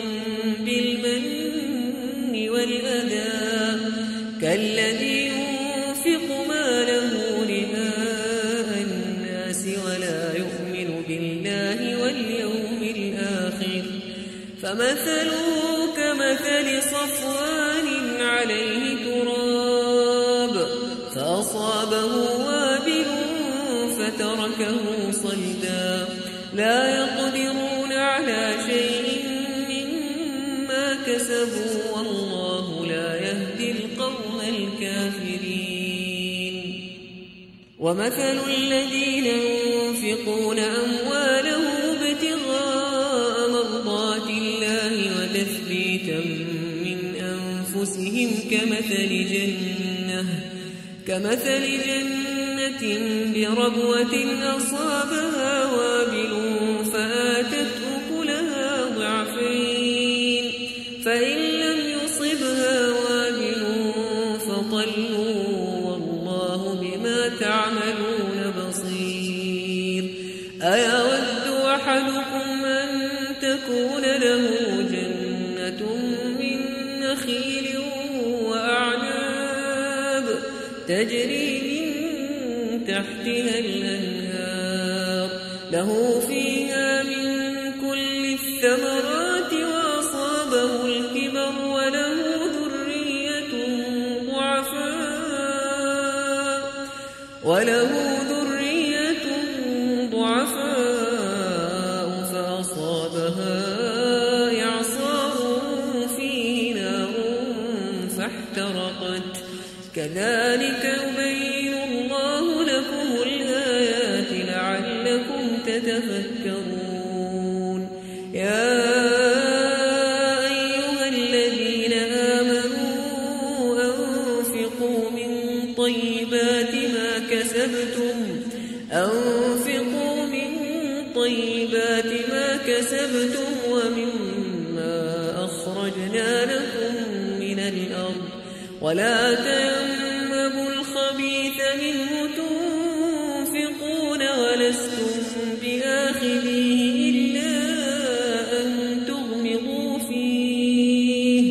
بالمن والأذى كالذي ينفق ماله رئاء الناس ولا يؤمن بالله واليوم الآخر فمثله كمثل صفوان عليه تراب فأصابه وابل فتركه صلدا لا يقدرون على شيء مما كسبوا والله لا يهدي القوم الكافرين ومثل الذين ينفقون أموالهم ابتغاء مرضات الله وتثبيتا من أنفسهم كمثل جنة كمثل جنة بربوة أصابها وابل فآتت أكلها ضعفين فإن لم يصبها وابل فطل والله بما تعملون بصير أيود أحدكم أن تكون له جنة من نخيل وأعناب تجري من تحتها الأنهار له فيها من كل الثمرات وأصابه الكبر وله ذرية ضعفاء وله ذرية ضعفاء فأصابها إعصار فيه نار فاحترقت كذلك يبين الله لكم الآيات لعلكم تتفكرون يا أيها الذين آمنوا أنفقوا من طيبات ما كسبتم أنفقوا من طيبات ما كسبتم اكتسبتم ومما أخرجنا لكم من الأرض ولا تيمموا الخبيث منه تنفقون ولستم بآخذيه إلا أن تغمضوا فيه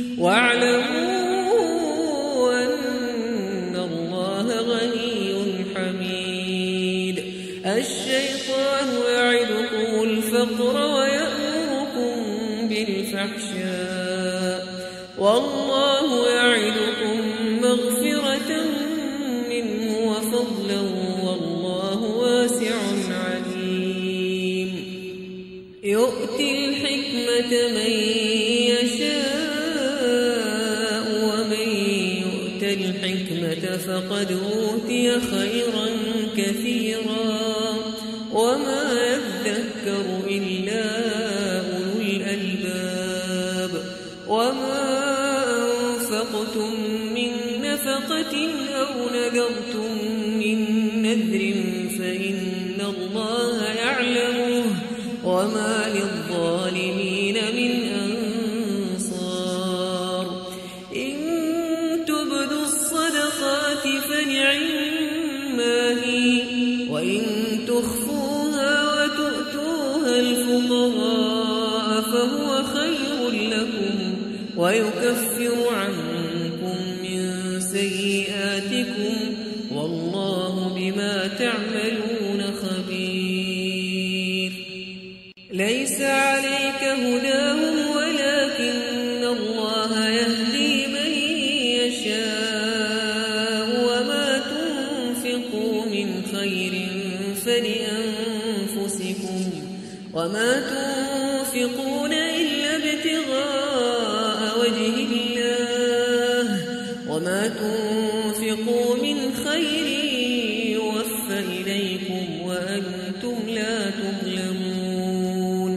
واعلموا أن الله غني حميد. الشيطان يعدكم الفقر ويأمركم بالفحشاء والله يعدكم مغفرة منه وفضلا والله واسع عليم. يؤتي الحكمة من يشاء ومن يؤت الحكمة فقد أوتي خيرا كثيرا وما يذكر إلا أولو الألباب. وما أنفقتم من نفقة أو نذرتم من نذر فإن الله يعلمه وما للظالمين من أنصار. إن تبدوا الصدقات فنعما هي وإن تخفوها وتؤتوها الفقراء فهو خير لكم ويكفر عنكم من سيئاتكم والله بما تعملون خبير. ليس عليك هداهم ولكن الله يهدي من يشاء وما تنفقوا من خير فلأنفسكم وما تنفقون إلا ابتغاء وجه الله وما تنفقوا من خير يوفى إليكم وأنتم لا تظلمون.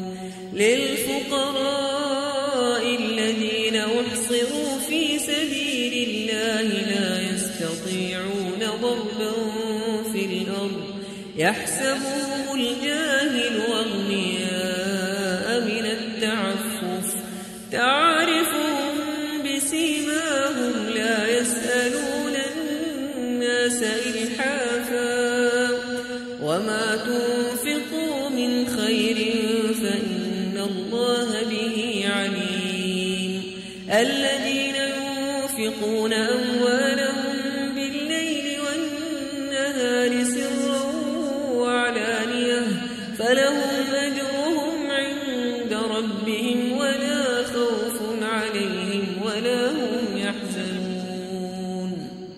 للفقراء الذين أحصروا في سبيل الله لا يستطيعون ضربا في الأرض يحسبهم الجاهل أغنياء من التعفف تعرفهم بسيماهم لا يسألون الناس إلحافا وما تنفقوا من خير فإن الله به عليم. الذين ينفقون أموالهم بالليل والنهار سرا وعلانية فلهم أجرهم عند ربهم ولا خوف عليهم ولا هم يحزنون.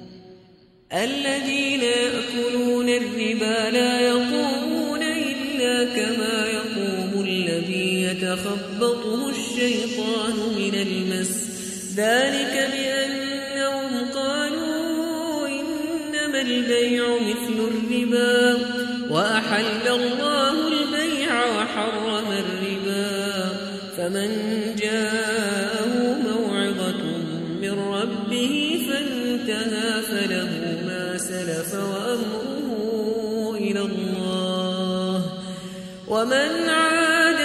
الذين يأكلون الربا لا يقومون إلا كما يقوم الذي يتخبطه الشيطان من المس ذلك بأنهم قالوا إنما البيع مثل الربا وأحل الله البيع وحرم الربا فمن جاءه موعظة من ربه فانتهى فله ما سلف وأمره إلى الله ومن عاد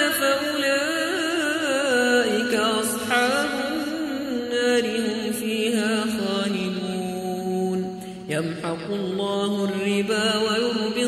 فأولئك أصحاب النار هم فيها خالدون. يمحق الله الربا ويربي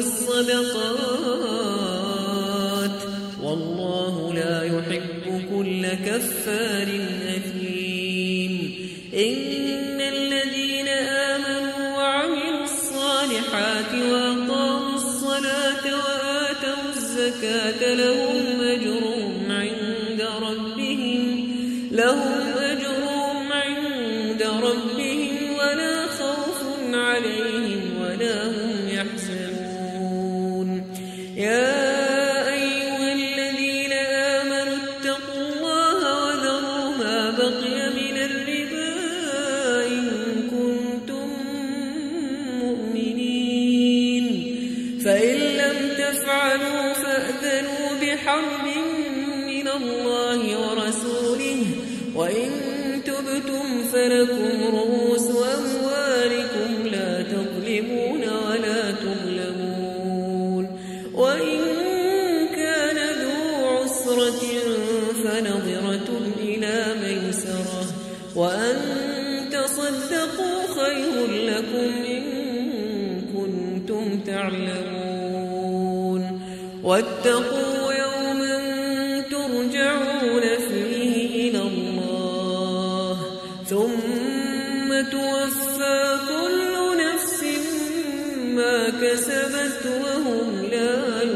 الصدقات والله لا يحب كل كفار أثيم. إن الذين آمنوا وعملوا الصالحات وأقاموا الصلاة وآتوا الزكاة لهم أجرهم عند ربهم لهم أجرهم عند ربهم ولا خوف عليهم ولا هم يحزنون. يا أيها الذين آمنوا اتقوا الله وذروا ما بقي من الربا إن كنتم مؤمنين فإن لم تفعلوا فأذنوا بحرب من الله ورسوله وإن تبتم فلكم رؤوس أموالكم لا تظلمون ولا تظلمون. وإن كان ذو عسرة وأن تصدقوا خير لكم إن كنتم تعلمون واتقوا يوما ترجعون فيه إلى الله ثم توفى كل نفس ما كسبت وهم لا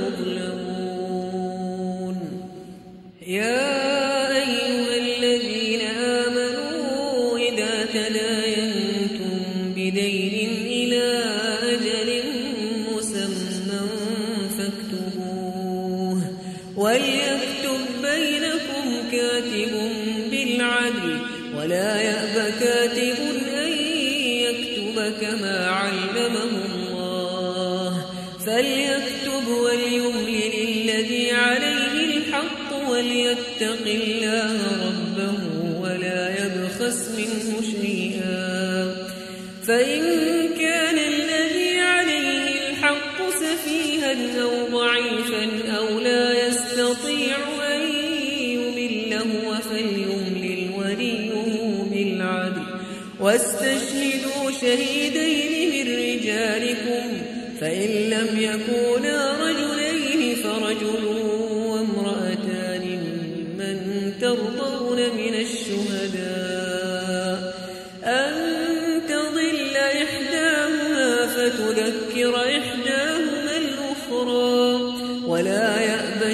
يظلمون. يا أيها الذين آمنوا إذا تداينتم بدين إلى أجل مسمى فاكتبوه وليكتب بينكم كاتب بالعدل ولا يأب كاتب أن يكتب كما علمه الله فليكتب وليملل الذي عليه الحق وليتق الله ربه ولا يبخس منه شيئا فإن كان الذي عليه الحق سفيها أو ضعيفا أو لا يستطيع أن يمل هو فليملل وليه بالعدل واستشهدوا شهيدين من رجالكم فإن لم يكونا رجلين فرجل وامرأتان ممن ترضون من الشهداء أن تضل إحداهما فتذكر إحداهما الأخرى ولا يأبى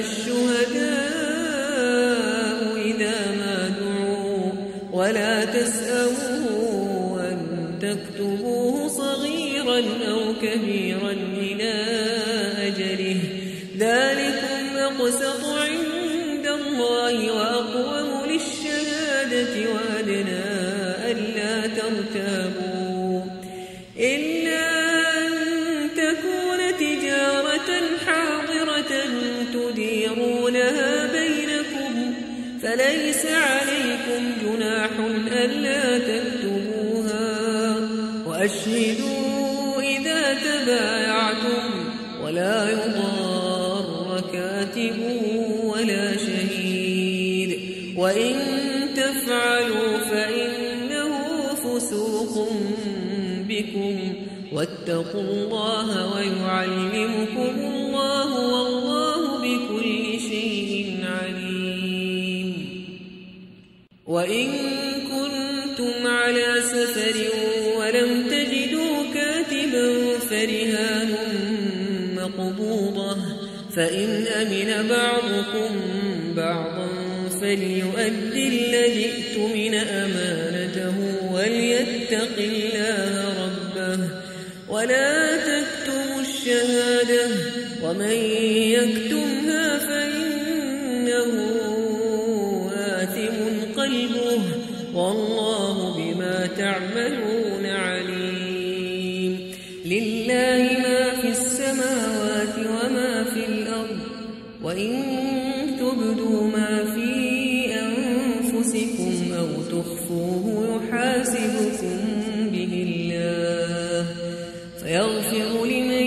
الشهداء إذا ما دعوا ولا تسأموا أن تكتبوه صغيرا أو كبيرا إلى أجله ذلكم أقسط عند الله وأقوم للشهادة وأدنى ألا ترتابوا إلا أن تكون تجارة حاضرة تديرونها بينكم فليس عليكم جناح ألا تكتبوها وأشهدوا إذا تبايعتم ولا يضار كاتب ولا شهيد وإن تفعلوا فإنه فسوق بكم واتقوا الله ويعلمكم الله والله بكل شيء عليم. وإن كنتم على سفر ولم تجدوا كاتبا فرهان مقبوضة فإن أمن بعضكم بعضا فليؤدي الذي اؤتمن أمانته وليتق الله ربه ولا تكتموا الشهادة ومن يكتمها فإنه آثم قلبه والله بما تعملون عليم. لله ما في السماوات وما في الأرض وإن تبدوا ما في أنفسكم أو تخفوه يحاسبكم به الله فيغفر لمن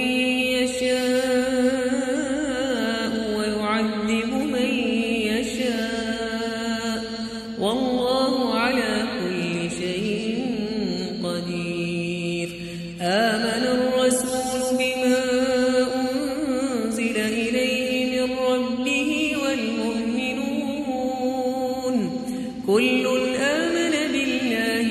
يشاء ويعذب من يشاء والله على كل شيء قدير. آمن الرسول بما أنزل إليه من ربه والمؤمنون كل آمن بالله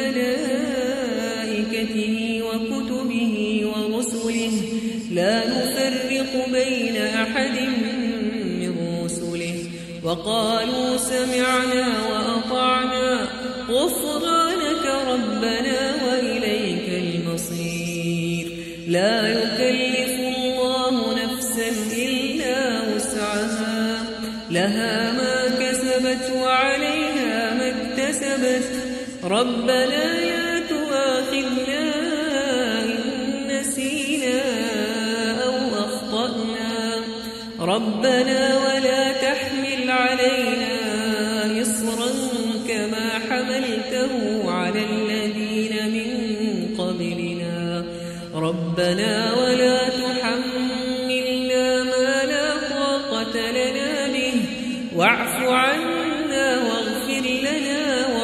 وملائكته وكتبه ورسله لا نفرق بين أحد من رسله وقالوا سمعنا وأطعنا غفرانك ربنا وإليك المصير. لا يكلف الله نفسا إلا وسعها لها ما كسبت وعليها ما اكتسبت ربنا لا تؤاخذنا إن نسينا أو أخطأنا ربنا ولا تحمل علينا إصرا كما حملته على الذين من قبلنا ربنا ولا تحملنا ما لا طاقة لنا به واعف عنا واغفر لنا